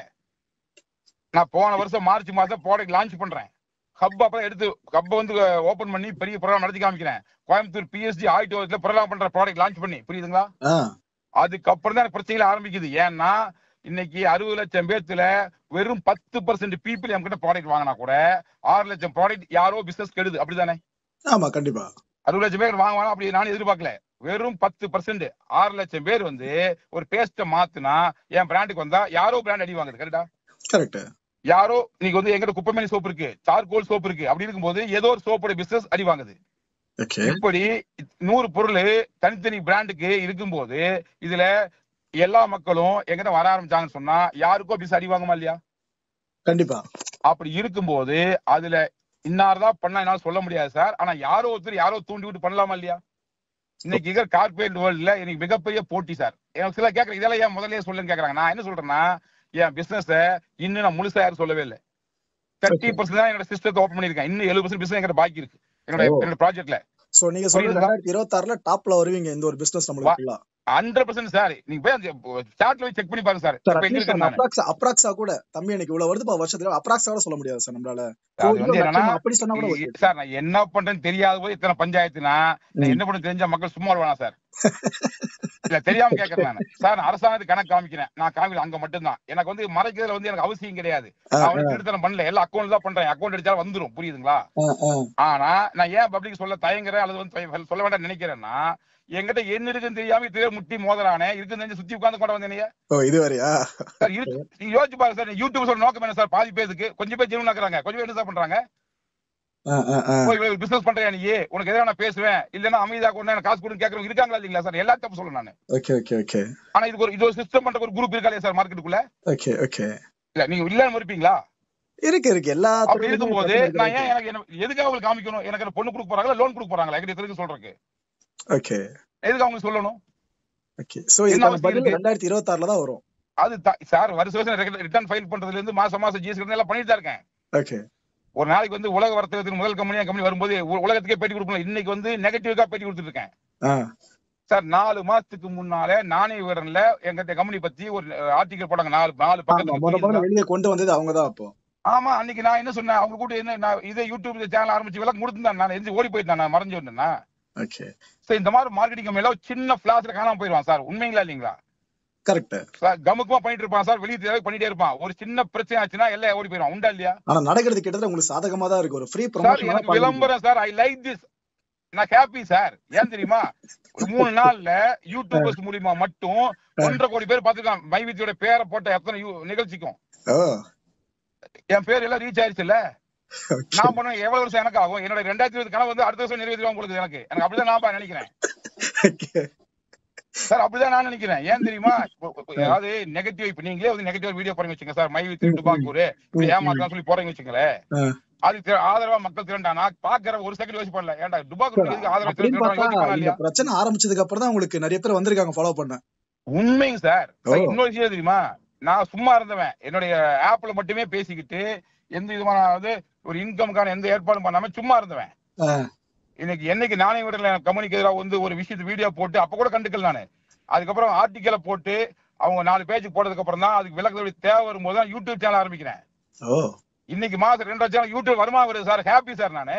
நான் போன வருஷம் மார்ச் மாசம் ப்ராடக்ட் லான்ச் பண்றேன். ஹப் அப்ப எடுத்து ஹப் வந்து ஓபன் பண்ணி பெரிய ப்ரோக்ராம் நடத்தி காமிக்கிறேன். கோயம்புத்தூர் பிஎஸ்டி ஆடிட்டோரியத்துல ப்ரோக்ராம் பண்ற ப்ராடக்ட் லான்ச் பண்ணி, புரியுதுங்களா? அதுக்கப்புறம் தான் பிரச்சனைகள் ஆரம்பிக்குது. ஏன்னா இன்னைக்கு 60 லட்சம் பேர்த்துல வெறும் 10% பீப்புள் என் கிட்ட ப்ராடக்ட் வாங்கினா கூட 6 லட்சம் ப்ராடக்ட் யாரோ பிசினஸ் கெடுது. அப்படிதானே? ஆமா, கண்டிப்பா. 60 லட்சம் பேர் வாங்குவாங்க அப்படி நானும் எதிர்பார்க்கல. வெறும் 10% 6 லட்சம் பேர் வந்து ஒரு பேஸ்ட மாத்துனா என் பிராண்டுக்கு வந்தா யாரோ பிராண்ட் அடி வாங்குது. கரெக்டா? கரெக்ட். யாரோ இன்னைக்கு வந்து எங்கிட்ட குப்பைமேனி சோப்பு இருக்கு, சார்கோல் சோப்பு இருக்கு. அப்படி இருக்கும்போது ஏதோ ஒரு சோப்போட பிசினஸ் அடி வாங்குது. இப்படி 100 பொருள் தனித்தனி பிராண்டுக்கு இருக்கும்போது இதுல எல்லா மக்களும் எங்கிட்ட வர ஆரம்பிச்சாங்கன்னு சொன்னா யாருக்கோ பிசினஸ் அடி வாங்குமா இல்லையா? கண்டிப்பா. அப்படி இருக்கும்போது அதுல இன்னார்தான் பண்ணா என்னால சொல்ல முடியாது சார். ஆனா யாரோ ஒருத்தர் யாரோ தூண்டி விட்டு பண்ணலாமா இல்லையா? இன்னைக்கு இருக்கிற கார்பரேட் வேர்ல்ட்ல இன்னைக்கு மிகப்பெரிய போட்டி சார். எனக்கு சில கேட்கற இதெல்லாம் ஏன் முதல்ல சொல்லுன்னு கேக்குறாங்க. நான் என்ன சொல்றேன்னா, என் பிசினஸ் இன்னும் நான் முழுசா யாரும் சொல்லவே இல்லை. 30% தான் என்னோட சிஸ்டத்தை ஓபன் பண்ணிருக்கேன். இன்னும் 70% பிசினஸ் எங்கிட்ட பாக்கி இருக்கு என்னோட ப்ராஜெக்ட்ல. சோ நீங்க சொல்றது 2026ல டாப்ல வருவீங்க இந்த ஒரு பிசினஸ் நம்மளுக்கு 100% சார். நீங்க போய் சார்ட்ல போய் செக் பண்ணி பாருங்க சார். இப்ப எங்க இருக்கேன் அப்ராக்ஸா கூட தம்பி எனக்கு இவ்வளவு வருது வருஷத்துக்கு அப்ராக்ஸா கூட சொல்ல முடியாது சார் நம்மளால. அது வந்து என்னன்னா சார் நான் என்ன பண்றேன்னு தெரியாத போது இத்தனை பஞ்சாயத்துனா நான் என்ன பண்ண தெரிஞ்ச மக்கள் சும்மா வருவானா சார்? இல்ல தெரியாம கேட்கறேன் நான் சார். நான் அரசாங்கத்துக்கு கணக்கு காமிக்கிறேன். நான் காமிக்கல அங்க மட்டும்தான். எனக்கு வந்து மறைக்கிறதுல வந்து எனக்கு அவசியம் கிடையாது. நான் வந்து திருத்தனம் பண்ணல. எல்லாம் அக்கௌண்ட் தான் பண்றேன். அக்கௌண்ட் அடிச்சாலும் வந்துரும். புரியுதுங்களா? ஆனா நான் ஏன் பப்ளிக் சொல்ல தயங்குறேன் அல்லது வந்து சொல்ல வேண்டாம் நினைக்கிறேன்னா, என்கிட்ட என்ன இருக்குன்னு தெரியாம இதுவே முட்டி மோதலானே இருக்குன்னு தெரிஞ்சு சுத்தி உட்கார்ந்து கொண்டு வந்தேன். இது வரையா சார்? நீங்க யோசிச்சு பாருங்க சார். யூடியூப் சொல்ற நோக்கம் என்ன சார்? பாதி பேருக்கு கொஞ்சம் பேர் ஜெனூன் ஆக்குறாங்க, கொஞ்சம் பேர் என்ன சார் பண்றாங்க? பிசினஸ் பண்றியா நீ, உனக்கு எதிராக நான் பேசுவேன் இல்லன்னா அமைதியா கொண்டு காசு கொடுன்னு கேட்கறவங்க இருக்காங்களா இல்லீங்களா சார்? எல்லா தப்பு சொல்ல நானு. ஆனா இது ஒரு சிஸ்டம் பண்ற ஒரு குரூப் இருக்கா இல்லையா சார் மார்க்கெட்டுக்குள்ள? இல்ல நீங்க இல்லன்னு மறுப்பீங்களா? இருக்கு எல்லா அப்படி இருக்கும்போது நான் ஏன் எனக்கு எதுக்காக அவங்களுக்கு காமிக்கணும்? எனக்கு பொண்ணு கொடுக்க போறாங்களா லோன் கொடுக்க போறாங்களா? எங்கிட்ட தெரிஞ்சு சொல்றதுக்கு எதுக்கு அவங்க சொல்லணும்? சோ இதுக்கான பதில் 2026ல தான் வரும். அது சார் வருஷம் ரிட்டர்ன் ஃபைல் பண்றதுல இருந்து மாசம் ஜிஎஸ்டி எல்லாம் பண்ணிட்டு தான் இருக்கேன். ஒரு நாளைக்கு வந்து உலக வர்த்தகத்துக்கு முதல் கம்பெனி வரும்போது உலகத்துக்கே பேட்டி கொடுக்கணும். இன்னைக்கு வந்து நெகட்டிவ்க்கா பேட்டி கொடுத்துட்டு இருக்கேன் சார். 4 மாசத்துக்கு முன்னாலே நானே விவரன்ல எங்கிட்ட கம்பெனி பத்தி ஒரு ஆர்டிகல் போட்டாங்க. 4 பக்கத்துல வெளியே கொண்டு வந்தது அவங்கதான். அப்போ ஆமா அன்னைக்கு நான் என்ன சொன்னேன், அவங்க கூட என்ன இதே யூடியூப் சேனல் ஆரம்பிச்சு விளக்கம் கொடுத்துருந்தேன். நான் எந்த ஓடி போயிட்டேன், நான் மறைஞ்சு வந்தேன்னா. இந்த மாதிரி மார்க்கெட்டிங் மேல சின்ன பிளாஸ்ல காணாம போயிடுவான் சார். உண்மைங்களா இல்லீங்களா? கரெக்ட். கமுக்குமா பண்ணிட்டு இருப்பான் சார். வெளியே பண்ணிட்டே இருப்பான். ஒரு சின்ன பிரச்சனை ஆச்சுன்னா எல்லாம் ஓடி போயிடும். உண்டா இல்லையா? ஆனா நடக்கிறது கிட்டத்தட்ட உங்களுக்கு சாதகமா தான் இருக்கு. ஒரு ஃப்ரீ ப்ரமோஷன் எனக்கு விளம்பரம் சார். I like this. நான் ஹாப்பி சார். ஏன் தெரியுமா? ஒரு 3 நாள்ல யூடியூபர்ஸ் மூலியமா மட்டும் 1.5 கோடி பேர் பாத்துக்கலாம். மைவித்தியோட பேரை போட்ட எத்தனை நிகழ்ச்சிக்கும் என் பேர் எல்லாம் ரீச் ஆயிடுச்சு இல்ல? நான் பண்ண எவ்வளவு வருஷம் எனக்கு ஆகும்? என்னோட 2020 கனவு வந்து அடுத்த வருஷம் நிறைவேற்றுவாங்க உங்களுக்கு. எனக்கு அப்படிதான் நான் நினைக்கிறேன் சார். அப்படிதான் நான் நினைக்கிறேன். ஏன் தெரியுமா? அதாவது நெகட்டிவ் இப்ப நீங்களே வந்து நெகட்டிவ் வீடியோ போறீங்க வச்சுங்க சார். மைவித்தி டுபாக்கூர் இப்படி ஏமாத்தான் சொல்லி போறீங்க வச்சுங்களேன். அதுக்கு ஆதரவா மக்கள் திரண்டானா பாக்குற ஒரு செகண்ட் யோசிச்சு பண்ணல. ஏன்டா டுபாக்கூர் ஆதரவு பிரச்சனை ஆரம்பிச்சதுக்கு அப்புறம் தான் உங்களுக்கு நிறைய பேர் வந்திருக்காங்க ஃபாலோ பண்ண. உண்மைங்க சார். இன்னொரு விஷயம் தெரியுமா? நான் சும்மா இருந்தவன். என்னுடைய ஆப்ல மட்டுமே பேசிக்கிட்டு எந்த விதமான ஒரு இன்கம்கான எந்த ஏற்பாடும் பண்ணாம சும்மா இருந்தவன். இன்னைக்கு என்னைக்கு நானே விடல கம்பெனிக்கு எதிராக வந்து ஒரு விஷயத்து வீடியோ போட்டு அப்ப கூட கண்டுக்கல நானு. அதுக்கப்புறம் ஆர்டிக்கலை போட்டு அவங்க 4 பேஜ் போட்டதுக்கு அப்புறம் தான் அதுக்கு விளக்கத்தோட தேவை வரும்போது தான் யூடியூப் சேனல் ஆரம்பிக்கிறேன். இன்னைக்கு மாசம் 2 சேனல் யூடியூப் வருமானம் வருது சார். ஹாப்பி சார் நானு.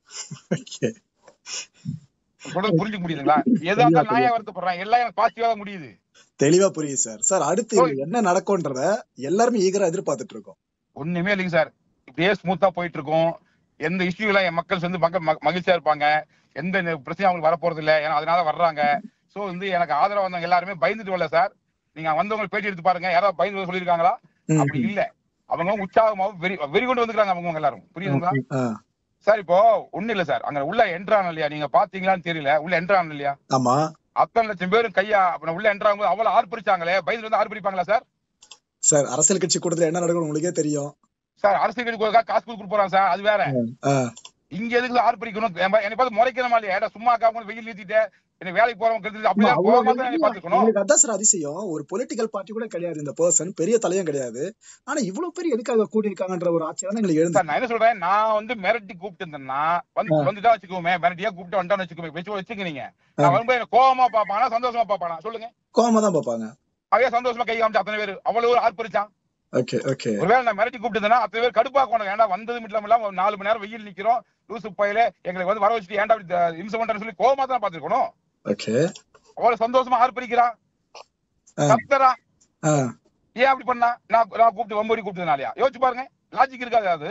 சொல்றது புரிஞ்சுக்க முடியுதுங்களா? எதாவது நான் ஏன் வருத்தப்படுறேன்? எல்லாம் எனக்கு பாசிட்டிவா தான் முடியுது. தெளிவா புரியுது சார். சார் அடுத்து என்ன நடக்கும்ன்றத எல்லாருமே ஈகரா எதிர்பார்த்துட்டு இருக்கோம். ஒண்ணுமே இல்லைங்க சார். இப்படியே ஸ்மூத்தா போயிட்டு இருக்கோம். எந்த இஷ்யூ எல்லாம் என் மக்கள் வந்து மகிழ்ச்சியா இருப்பாங்க. எந்த பிரச்சனையும் அவங்களுக்கு வரப்போறது இல்லை. ஏன்னா அதனால வர்றாங்க. சோ வந்து எனக்கு ஆதரவு வந்தவங்க எல்லாருமே பயந்துட்டு வரல சார். நீங்க வந்தவங்க பேட்டி எடுத்து பாருங்க. யாராவது பயந்து சொல்லியிருக்காங்களா? அப்படி இல்ல. அவங்க உற்சாகமாவும் வெறி கொண்டு வந்துக்கிறாங்க அவங்க எல்லாரும். புரியுதுங்களா சார்? இப்போ ஒண்ணு இல்ல சார். அங்க உள்ள என்ட்ரான் இல்லையா? நீங்க பாத்தீங்களான்னு தெரியல. உள்ள என்ட்ரான் இல்லையா? ஆமா. அத்தனை லட்சம் பேரும் கையா உள்ள என்ட்ராங்க அவ்வளவு ஆர்ப்பரிச்சாங்களே. பயந்து வந்து ஆர்ப்பரிப்பாங்களா சார்? சார் அரசியல் கட்சி கூட்டத்துல என்ன நடக்கும் உங்களுக்கே தெரியும் சார். அரசியல் கட்சி காசு கொடுக்க போறான் சார், அது வேற. இங்க எதுக்கு ஆர்ப்பரிக்கணும்? என்னை பார்த்து முறைக்கிறமா இல்லையா? சும்மா வெயில் நீத்திட்டு என்ன வேலைக்கு போறவங்க அப்படிதான். அதான் சார் அதிசயம். ஒரு பொலிட்டிக்கல் பார்ட்டி கூட கிடையாது இந்த பர்சன், பெரிய தலையும் கிடையாது. ஆனா இவ்வளவு பேர் எதுக்காக கூட்டி இருக்காங்கன்ற ஒரு ஆச்சரியம் எங்களுக்கு எழுந்து. நான் என்ன சொல்றேன், நான் மிரட்டி கூப்பிட்டு இருந்தேன்னா வந்துட்டா வச்சுக்கோமே, மிரட்டியா கூப்பிட்டு வந்துட்டான்னு வச்சுக்கோமே, வச்சுக்க நீங்க. நான் வரும்போது கோவமா பாப்பானா சந்தோஷமா பாப்பானா சொல்லுங்க? கோவமா தான் பாப்பாங்க. அதே சந்தோஷமா கை காமிச்சு அத்தனை பேர் அவ்வளவு ஆர்ப்பரிச்சான். ஒருவேளை நான் மிரட்டி கூப்பிட்டு அத்தனை பேர் கடுப்பாக்கணும். ஏன்டா வந்தது மட்டும் இல்லாம 4 மணி நேரம் வெயில் நிக்கிறோம், லூசு பையில எங்களுக்கு வர வச்சுட்டு ஏன்டா இம்சம் பண்றேன்னு சொல்லி கோவமா தான் பாத்துருக்கணும். அவ்வளவு சந்தோஷமா ஆர்ப்பரிக்கிறான், கத்துறா. ஏன் அப்படி பண்ணா? நான் கூப்பிட்டு வம்படி கூப்பிட்டதுனாலயா? யோசிச்சு பாருங்க, லாஜிக் இருக்காது அது.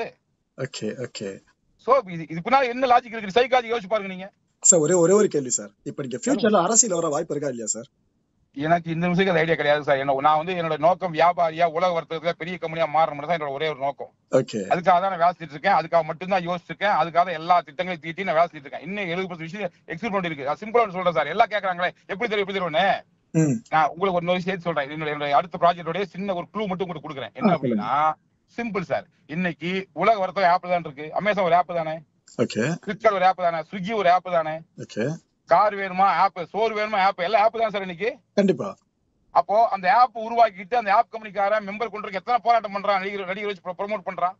சோ இது பின்னாடி என்ன லாஜிக் இருக்கு? சைக்காலஜி யோசிச்சு பாருங்க நீங்க. சார் ஒரே ஒரு கேள்வி சார், இப்ப நீங்க ஃபியூச்சர்ல அரசியல் வர வாய்ப்பு இருக்கா இல்லையா சார்? எனக்கு இந்த விஷயத்துக்கு ஐடியா கிடையாது சார். நான் என்னோட நோக்கம் வியாபாரியா உலக வர்த்தகத்துல பெரிய கம்பெனியா மாறணும் தான் என்னோட ஒரே ஒரு நோக்கம். அதுக்காக தான் நான் வேலை செஞ்சுட்டு இருக்கேன், அதுக்காக மட்டும்தான் யோசிச்சிருக்கேன், அதுக்காக எல்லா திட்டங்களையும் தீட்டி நான் வேலை செஞ்சுட்டு இருக்கேன். இன்னும் 70% விஷயம் எக்ஸ்பிரிமெண்ட் இருக்கு. சிம்பிளா சொல்றேன் சார், எல்லாம் கேட்கறாங்களே எப்படி தெரியும்னு. நான் உங்களுக்கு ஒரு விஷயம் சொல்றேன். என்னோட அடுத்த ப்ராஜெக்டோட சின்ன ஒரு க்ளூ மட்டும் உங்களுக்கு கொடுக்குறேன். என்ன அப்படின்னா, சிம்பிள் சார். இன்னைக்கு உலக வர்த்தகம் ஆப் தான் இருக்கு. அமேசான் ஒரு ஆப் தானே, பிளிப்கார்ட் ஒரு ஆப் தானே, ஸ்விக்கி ஒரு ஆப் தானே, கார் வேணுமா ஆப், சோறு வேணுமா ஆப், எல்லாம் ஆப் தான் சார் இன்னைக்கு. கண்டிப்பா. அப்போ அந்த ஆப் உருவாக்கிட்டு அந்த ஆப் கம்பெனிக்கார மெம்பர் கொண்டு எத்தனை போராட்டம் பண்றான், நடிகர் வச்சு ப்ரொமோட் பண்றான்.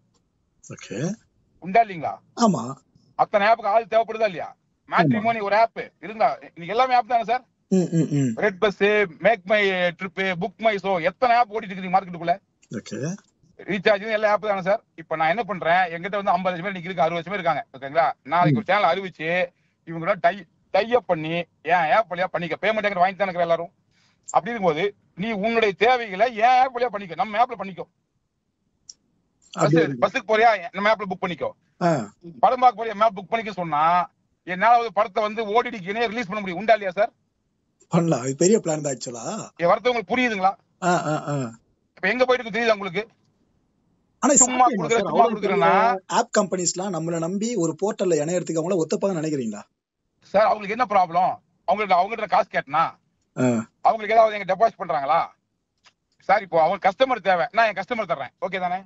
உண்டா இல்லீங்களா? ஆமா. அத்தனை ஆப்புக்கு ஆள் தேவைப்படுதா இல்லையா? மேட்ரிமோனி ஒரு ஆப் இருந்தா இன்னைக்கு எல்லாமே ஆப் தானே sir. Red bus, make my trip, book my show, எத்தனை ஆப் ஓடிட்டு இருக்கு மார்க்கெட்டுக்குள்ள. ரீசார்ஜ் எல்லாம் ஆப் தானே சார். இப்ப நான் என்ன பண்றேன், எங்கிட்ட 50 லட்சம் பேர் இன்னைக்கு இருக்கு, 60 லட்சம் பேர் இருக்காங்க. ஓகேங்களா? நாளைக்கு ஒரு சேனல் அறிவிச்சு இவங்களோட டைப் பண்ணி என் ஆப் வழியா பண்ணிக்க, பேமெண்ட் எங்க வாங்கி தானே எல்லாரும். அப்படி இருக்கும்போது நீ உன்னுடைய தேவைகளை என் ஆப் வழியா பண்ணிக்கோ, நம்ம ஆப்ல பண்ணிக்கோ. பஸ்ஸுக்கு போறியா நம்ம ஆப்ல புக் பண்ணிக்கோ, படம் பார்க்க போறியா மேப் புக் பண்ணிக்க சொன்னா என்னால படத்தை ஓடிடிக்கு இணைய ரிலீஸ் பண்ண முடியும். உண்டா இல்லையா சார்? பண்ணலாம். இது பெரிய பிளான் தான் ஆக்சுவலா. என் வார்த்தை உங்களுக்கு புரியுதுங்களா? இப்ப எங்க போயிட்டு தெரியுது உங்களுக்கு? ஆனா சும்மா குடுக்குறேன்னா ஆப் கம்பெனிஸ்லாம் நம்மள நம்பி ஒரு போர்ட்டல்ல இணையறதுக்கு அவங்கள ஒத்துப்பாங்க நினைக்கிறீங்களா சார்? அவங்களுக்கு என்ன ப்ராப்ளம்? அவங்ககிட்ட காசு கேட்டனா அவங்களுக்கு ஏதாவது எங்க டெபாசிட் பண்றாங்களா சார்? இப்போ அவங்க கஸ்டமர் தேவை, நான் என் கஸ்டமர் தர்றேன், ஓகே தானே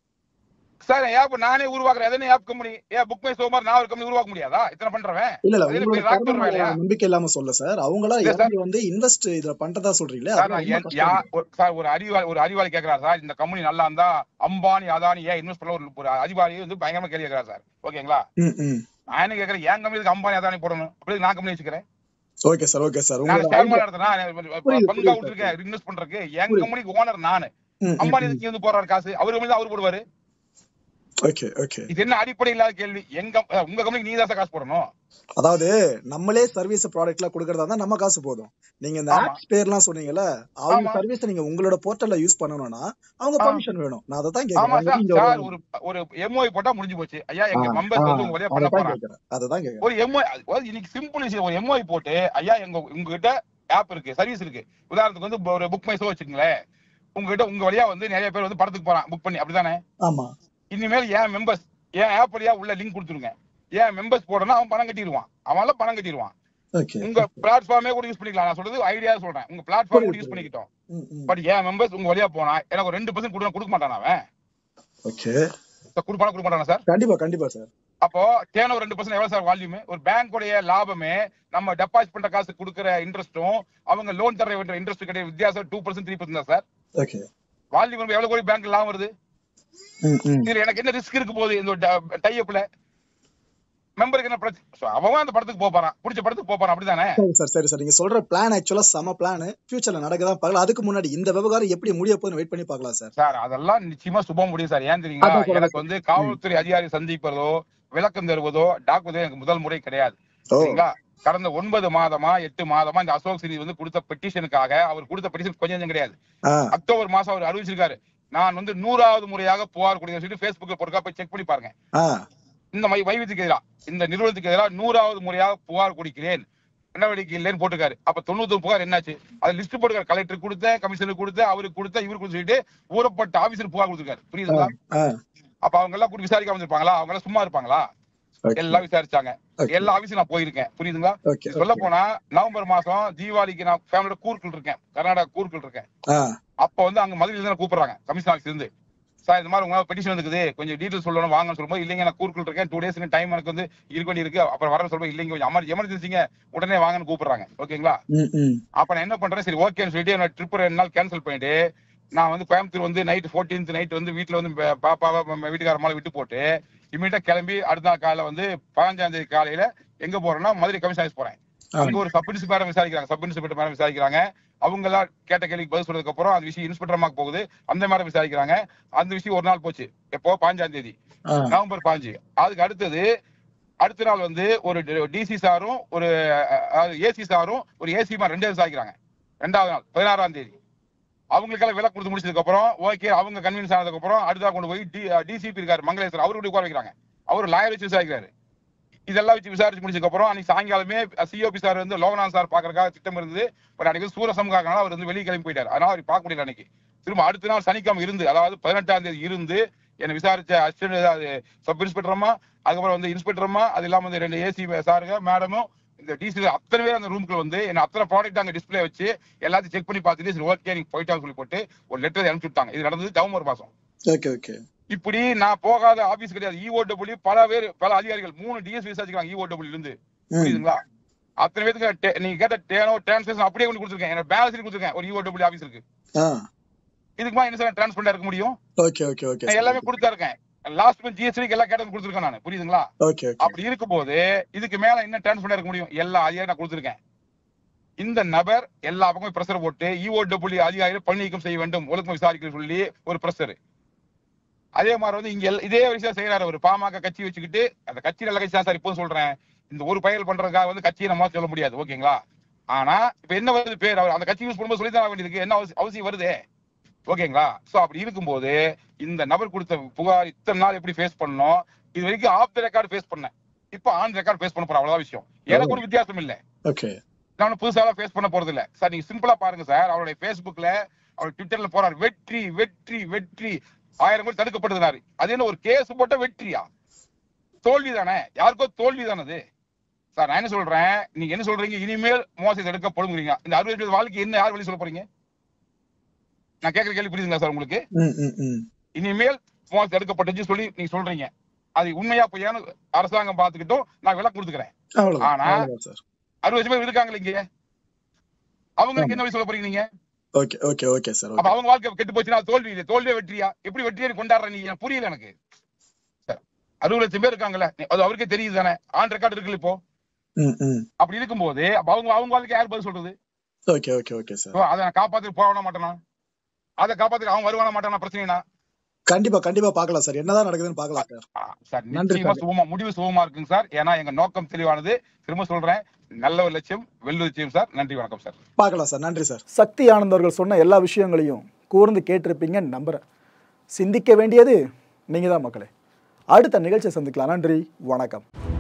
சார்? ஆப் நானே உருவாக்குறேன், எதனே ஆப் கம்பெனி ஏன் புக் மை ஷோ மாதிரி நான் ஒரு கம்பெனி உருவாக்க முடியாதா? இத்தனை பண்றேன். இல்ல நம்பிக்கை இல்லாம சொல்ல சார், அவங்களா இன்வெஸ்ட் இதுல பண்றதா சொல்றீங்களா? சார் ஒரு அறிவாளி கேக்குறாரு சார், இந்த கம்பெனி நல்லா இருந்தா அம்பானி அதானி ஏன் இன்வெஸ்ட் பண்ண ஒரு அறிவாளி பயங்கரமா கேள்வி கேட்கிறார் சார். ஓகேங்களா? நான் என்ன கேக்குறேன், என் கம்பெனிக்கு அம்பானி அதானி போடணும், அப்படி நான் கம்பெனி வச்சுக்கிறேன். Okay sir, okay sir. நான் ஷேர் நடத்தினா பங்கா விட்டுருக்கேன் இன்வெஸ்ட் பண்றதுக்கு. என் கம்பெனிக்கு ஓனர் நானு, அம்பானி வந்து போடுறாரு காசு, அவரு போடுவாரு. Okay okay. இது என்ன அடிப்படை இல்லாத கேள்வி? உங்க கம்பெனிக்கு நீங்க தான் காசு போடணும். அதாவது நம்மளே சர்வீஸ் ப்ராடக்ட்ல கொடுக்கறதா இருந்தா நம்ம காசு போதும். நீங்க இந்த ஆப்ஸ் பேர்லாம் சொன்னீங்கல்ல, அவங்க சர்வீஸ் நீங்க உங்களோட போர்ட்டல்ல யூஸ் பண்ணனும்னா அவங்க பெர்மிஷன் வேணும். நான் அத தான் கேக்குறேன். சார் ஒரு எம்ஓஐ போட்டா முடிஞ்சு போச்சு. ஐயா எங்க மெம்பர்ஸ் உங்க வழியா பண்ண போறாங்க. அத தான் கேக்குறேன். ஒரு எம்ஓஐ இன்னைக்கு சிம்பிள் விஷயம். ஒரு எம்ஓஐ போட்டு ஐயா உங்ககிட்ட ஆப் இருக்கு, சர்வீஸ் இருக்கு. உதாரணத்துக்கு ஒரு புக் மை ஷோ வச்சுக்கங்களேன், உங்ககிட்ட உங்க வழியா நிறைய பேர் படத்துக்கு போறான் புக் பண்ணி, அப்படிதானே? ஆமா. இனிமேல் என் மெம்பர்ஸ் என் ஆப் வழியா உள்ள லிங்க் கொடுத்துருங்க. என் மெம்பர்ஸ் போடணும், அவன் பணம் கட்டிடுவான், அவனால பணம் கட்டிடுவான். உங்க பிளாட்ஃபார்மே கூட யூஸ் பண்ணிக்கலாம். நான் சொல்றது ஐடியா சொல்றேன், உங்க பிளாட்ஃபார்ம் கூட யூஸ் பண்ணிக்கிட்டோம். பட் என் மெம்பர்ஸ் உங்க வழியா போனா எனக்கு ஒரு 2% கொடுக்க மாட்டான் அவன். ஓகே, கொடுக்க மாட்டானா சார்? கண்டிப்பா கண்டிப்பா சார். அப்போ தேன ஒரு 2% எவ்வளவு சார் வால்யூம்? ஒரு பேங்கோடைய லாபமே நம்ம டெபாசிட் பண்ற காசு கொடுக்குற இன்ட்ரெஸ்டும் அவங்க லோன் தர வேண்டிய இன்ட்ரெஸ்ட் கிடையாது, வித்தியாசம் 2% 3% தான் சார். ஓகே, வால்யூம் எவ்வளவு கோடி பேங்க் லாபம் வருது? இதுல எனக்கு என்ன ரிஸ்க் இருக்கு போகுது இந்த டைப்ல? மெம்பருக்கு என்ன பிரச்சனை? அவன் அந்த படத்துக்கு போறான், பிடிச்ச படத்துக்கு போறான், அப்படிதானே? சரி சார், நீங்க சொல்ற பிளான் ஆக்சுவலா சம பிளான். ஃபியூச்சர்ல நடக்கதான் பார்க்கலாம். அதுக்கு முன்னாடி இந்த விவகாரம் எப்படி முடிய போகுதுன்னு வெயிட் பண்ணி பார்க்கலாம் சார். சார் அதெல்லாம் நிச்சயமா சுபம் முடியும் சார். ஏன் தெரியுங்களா? எனக்கு காவல்துறை அதிகாரி சந்திப்பதோ விளக்கம் தருவதோ டாக்குவதோ எனக்கு முதல் முறை கிடையாது. சரிங்களா? கடந்த 9 மாதமா 8 மாதமா இந்த அசோக் சினி கொடுத்த பெட்டிஷனுக்காக, அவர் கொடுத்த பெட்டிஷன் கொஞ்சம் கிடையாது. அக்டோபர் மாசம் அவர் அறிவிச்சிருக்காரு, நான் 100வது முறையாக புகார் கொடுக்க சொல்லி Facebookல போறதுக்காக போய் செக் பண்ணி பாருங்க. இந்த வைவியத்துக்கு எதிராக, இந்த நிறுவனத்துக்கு எதிராக 100வது முறையாக புகார் கொடுக்கிறேன், நடவடிக்கை இல்லைன்னு போட்டுக்காரு. அப்ப 99 புகார் என்னாச்சு? அது லிஸ்ட் போட்டுக்காரு. கலெக்டர் கொடுத்த, கமிஷனர் கொடுத்த, அவருக்கு கொடுத்த, இவருக்கு சொல்லிட்டு ஊரப்பட்ட ஆபீசர் புகார் கொடுத்துருக்காரு. புரியுதுங்களா? அப்ப அவங்க எல்லாம் கூட விசாரிக்காம இருப்பாங்களா? அவங்க எல்லாம் சும்மா இருப்பாங்களா? எல்லாம் விசாரிச்சாங்க. எல்லா ஆபீஸும் நான் போயிருக்கேன். புரியுதுங்களா? சொல்ல போனா நவம்பர் மாசம் தீபாவளிக்கு நான் ஃபேமிலியோட கூர்க்கில் இருக்கேன், கர்நாடகா கூர்க்கில் இருக்கேன். அப்ப வந்து அங்க மதுரையில இருந்து கூப்பிடுறாங்க கமிஷன் ஆபீஸ்ல இருந்து. சார் இந்த மாதிரி உங்களால பெட்டிஷன் இருக்குது, கொஞ்சம் டீடைல்ஸ் சொல்லணும் வாங்கன்னு சொல்லும்போது, இல்லைங்க நான் கூர்க்கில் இருக்கேன், 2 days டைம் எனக்கு வந்து இருக்க வேண்டி இருக்கு, அப்புறம் வரேன்னு சொல்லும்போது, இல்லைங்க கொஞ்சம் எமர்ஜென்சிங்க உடனே வாங்கன்னு கூப்பிடுறாங்க. ஓகேங்களா? அப்ப நான் என்ன பண்றேன், சரி ஓகேன்னு சொல்லிட்டு என்னோட ட்ரிப் 2 நாள் கேன்சல் பண்ணிட்டு நான் வந்து கோயம்புத்தூர் வந்து நைட் 14th நைட் வந்து வீட்டுல வந்து பாப்பாவை வீட்டுக்காரமால விட்டு போட்டு இமீடியட்டா கிளம்பி அடுத்த நாள் காலையில வந்து 15ஆம் தேதி காலையில எங்க போறேன்னா மதுரை கமிஷன் ஆஃபீஸ் போறேன். அங்க ஒரு சப் இன்ஸ்பெக்டர் விசாரிக்கிறாங்க, சப் இன்ஸ்பெக்டர் மேடம் விசாரிக்கிறாங்க. அவங்க எல்லாம் கேட்ட கேள்விக்கு பதில் சொல்றதுக்கு அப்புறம் அந்த விஷயம் இன்ஸ்பெக்டர் மார்க் போகுது, அந்த மேடம் விசாரிக்கிறாங்க. அந்த விஷயம் ஒரு நாள் போச்சு. எப்போ 15ஆம் தேதி நவம்பர் 5. அதுக்கு அடுத்த நாள் வந்து ஒரு டிசி சாரும் ஒரு ஏசி சாரும் ஒரு ஏசி மா 2 விசாரிக்கிறாங்க. 2வது நாள் 16ஆம் தேதி அவங்களுக்கெல்லாம் விலை கொடுத்து முடிச்சதுக்கு அப்புறம் ஓகே அவங்க கன்வின்ஸ் ஆனதுக்கு அப்புறம் அடுத்தா கொண்டு போய் டிசிபி இருக்காரு மங்களேஸ்வரர், அவருடைய உட்கார வைக்கிறாங்க. அவர் லாயர் வச்சு விசாரிக்கிறாரு. இதெல்லாம் வச்சு விசாரிச்சு முடிச்சதுக்கு அப்புறம் அன்னைக்கு சாயங்காலமே சிஓபி சார் வந்து லோகநாத் சார் பாக்குறதுக்காக திட்டம் இருந்தது. ஒரு அன்னைக்கு சூரசம்காரனால அவர் வந்து வெளியே கிளம்பி போயிட்டாரு. அதனால அவர் பார்க்க முடியல. அன்னைக்கு திரும்ப அடுத்த நாள் சனிக்கிழமை இருந்து, அதாவது 18ஆம் தேதி இருந்து என்னை விசாரிச்ச அசிஸ்டன்ட் சப் இன்ஸ்பெக்டரமா, அதுக்கப்புறம் வந்து இன்ஸ்பெக்டரமா, அது இல்லாம வந்து 2 ஏசி சாருங்க மேடமும் இந்த டிசி அத்தனை பேர் அந்த ரூம்குள்ள வந்து என்ன அத்தனை ப்ராடக்ட் அங்க டிஸ்பிளே வச்சு எல்லாத்தையும் செக் பண்ணி பார்த்துட்டு சரி ஓகே நீங்க போயிட்டான்னு சொல்லி போட்டு ஒரு லெட்டர் அனுப்பிச்சு விட்டாங்க. இது நடந்தது நவம்பர் மாசம். இப்படி நான் போகாத ஆபீஸ் கிடையாது. இஓடபிள்யூ பல அதிகாரிகள் 3 டிஎஸ் விசாரிச்சுக்கிறாங்க இஓடபிள்யூ இருந்து. புரியுதுங்களா? அத்தனை பேருக்கு நீங்க கேட்ட டிரான்ஸ்லேஷன் அப்படியே கொண்டு கொடுத்துருக்கேன். என்னோட பேலன்ஸ் கொடுத்துருக்கேன் ஒரு இஓடபிள்யூ ஆபீஸ் இருக்கு. இதுக்குமா என்ன சார் டிரான்ஸ்பரண்டா இருக்க முடியும்? எல்லாமே கொடுத்தா இருக்கேன். லாஸ்ட் மந்த் ஜிஎஸ்டிக்கு எல்லாம் கேட்டது கொடுத்துருக்கேன் நான். புரியுதுங்களா? அப்படி இருக்கும்போது இதுக்கு மேல என்ன டிரான்ஸ்பரண்டா இருக்க முடியும்? எல்லா அதிகாரியும் நான் கொடுத்துருக்கேன். இந்த நபர் எல்லா பக்கமும் பிரஷர் போட்டு இஓடபிள்யூ அதிகாரிகள் பணி நீக்கம் செய்ய வேண்டும், ஒழுக்கம் விசாரிக்க சொல்லி ஒரு பிரஷர். அதே மாதிரி வந்து இங்க இதே விஷயம் செய்யறாரு. ஒரு பாமக கட்சி வச்சுக்கிட்டு, அந்த கட்சி நல்ல கட்சி தான் சார் இப்போ சொல்றேன். இந்த ஒரு பயல் பண்றதுக்காக வந்து கட்சியை நம்ம சொல்ல முடியாது. ஓகேங்களா? ஆனா இப்ப என்ன வருது பேர், அவர் அந்த கட்சி யூஸ் பண்ணும்போது சொல்லித்தான் வேண்டியதுக்கு என்ன அவசியம் வருது? ஓகேங்களா? சோ அப்படி இருக்கும்போது இந்த நபர் கொடுத்த புகார் இத்தனை நாள் எப்படி ஃபேஸ் பண்ணணும், இது வரைக்கும் ஆஃப் த ரெக்கார்டு ஃபேஸ் பண்ணேன், இப்ப ஆன் ரெக்கார்டு ஃபேஸ் பண்ண போறேன். அவ்வளவுதான் விஷயம். எனக்கு ஒரு வித்தியாசம் இல்ல. நான் புதுசாலாம் ஃபேஸ் பண்ண போறது இல்ல சார். நீங்க சிம்பிளா பாருங்க சார், அவருடைய பேஸ்புக்ல அவர் ட்விட்டர்ல போறாரு வெற்றி வெற்றி வெற்றி 1000 பேர் தடுக்கப்படுதுனாரு. அது என்ன ஒரு கேஸ் போட்ட வெற்றியா? தோல்வி தானே, யாருக்கோ தோல்வி தானே அது சார். நான் என்ன சொல்றேன், நீங்க என்ன சொல்றீங்க, இனிமேல் மோசடி தடுக்கப்படுங்கிறீங்க. இந்த 60 வாழ்க்கை என்ன யார் வழி சொல்ல போறீங்க? நான் கேட்கிற கேள்வி புரியுதுங்களா சார் உங்களுக்கு? இனிமேல் மோசடி தடுக்கப்பட்டுச்சு சொல்லி நீங்க சொல்றீங்க, அது உண்மையா பொய்யான்னு அரசாங்கம் பாத்துக்கிட்டும் நான் விலை கொடுத்துக்கிறேன். ஆனா 60 பேர் இருக்காங்களே இங்க, அவங்களுக்கு என்ன வழி சொல்ல போறீங்க நீங்க? அப்ப அவங்க வாழ்க்கை கெட்டு போச்சுன்னா தோல்வி இல்லை, தோல்வியே வெற்றியா? எப்படி வெற்றியை கொண்டாடுற நீங்க? புரியல எனக்கு சார். 60 லட்சம் பேர் இருக்காங்கல்ல, அது அவருக்கே தெரியுது தானே, ஆன் ரெக்கார்டு இருக்கு இப்போ. அப்படி இருக்கும்போது அவங்க வாழ்க்கை யார் பதில் சொல்றது? அதை நான் காப்பாத்தி போக மாட்டேனா? அதை காப்பாத்தி அவன் வருவான மாட்டானா? பிரச்சனைனா கண்டிப்பா பாக்கலாம் சார், என்னதான் நடக்குதுன்னு பாக்கலாம் சார். நிச்சயமா சுகமா முடிவு சுகமா இருக்குங்க சார். ஏன்னா எங்க நோக்கம் தெளிவானது. திரும்ப சொல்றேன், நல்ல ஒரு லட்சியம் வெள்ளு லட்சியம் சார். நன்றி, வணக்கம் சார். பாக்கலாம் சார். நன்றி சார். சக்தி ஆனந்த் அவர்கள் சொன்ன எல்லா விஷயங்களையும் கூர்ந்து கேட்டிருப்பீங்கன்னு நம்புறேன். சிந்திக்க வேண்டியது நீங்க தான் மக்களே. அடுத்த நிகழ்ச்சியை சந்திக்கலாம். நன்றி, வணக்கம்.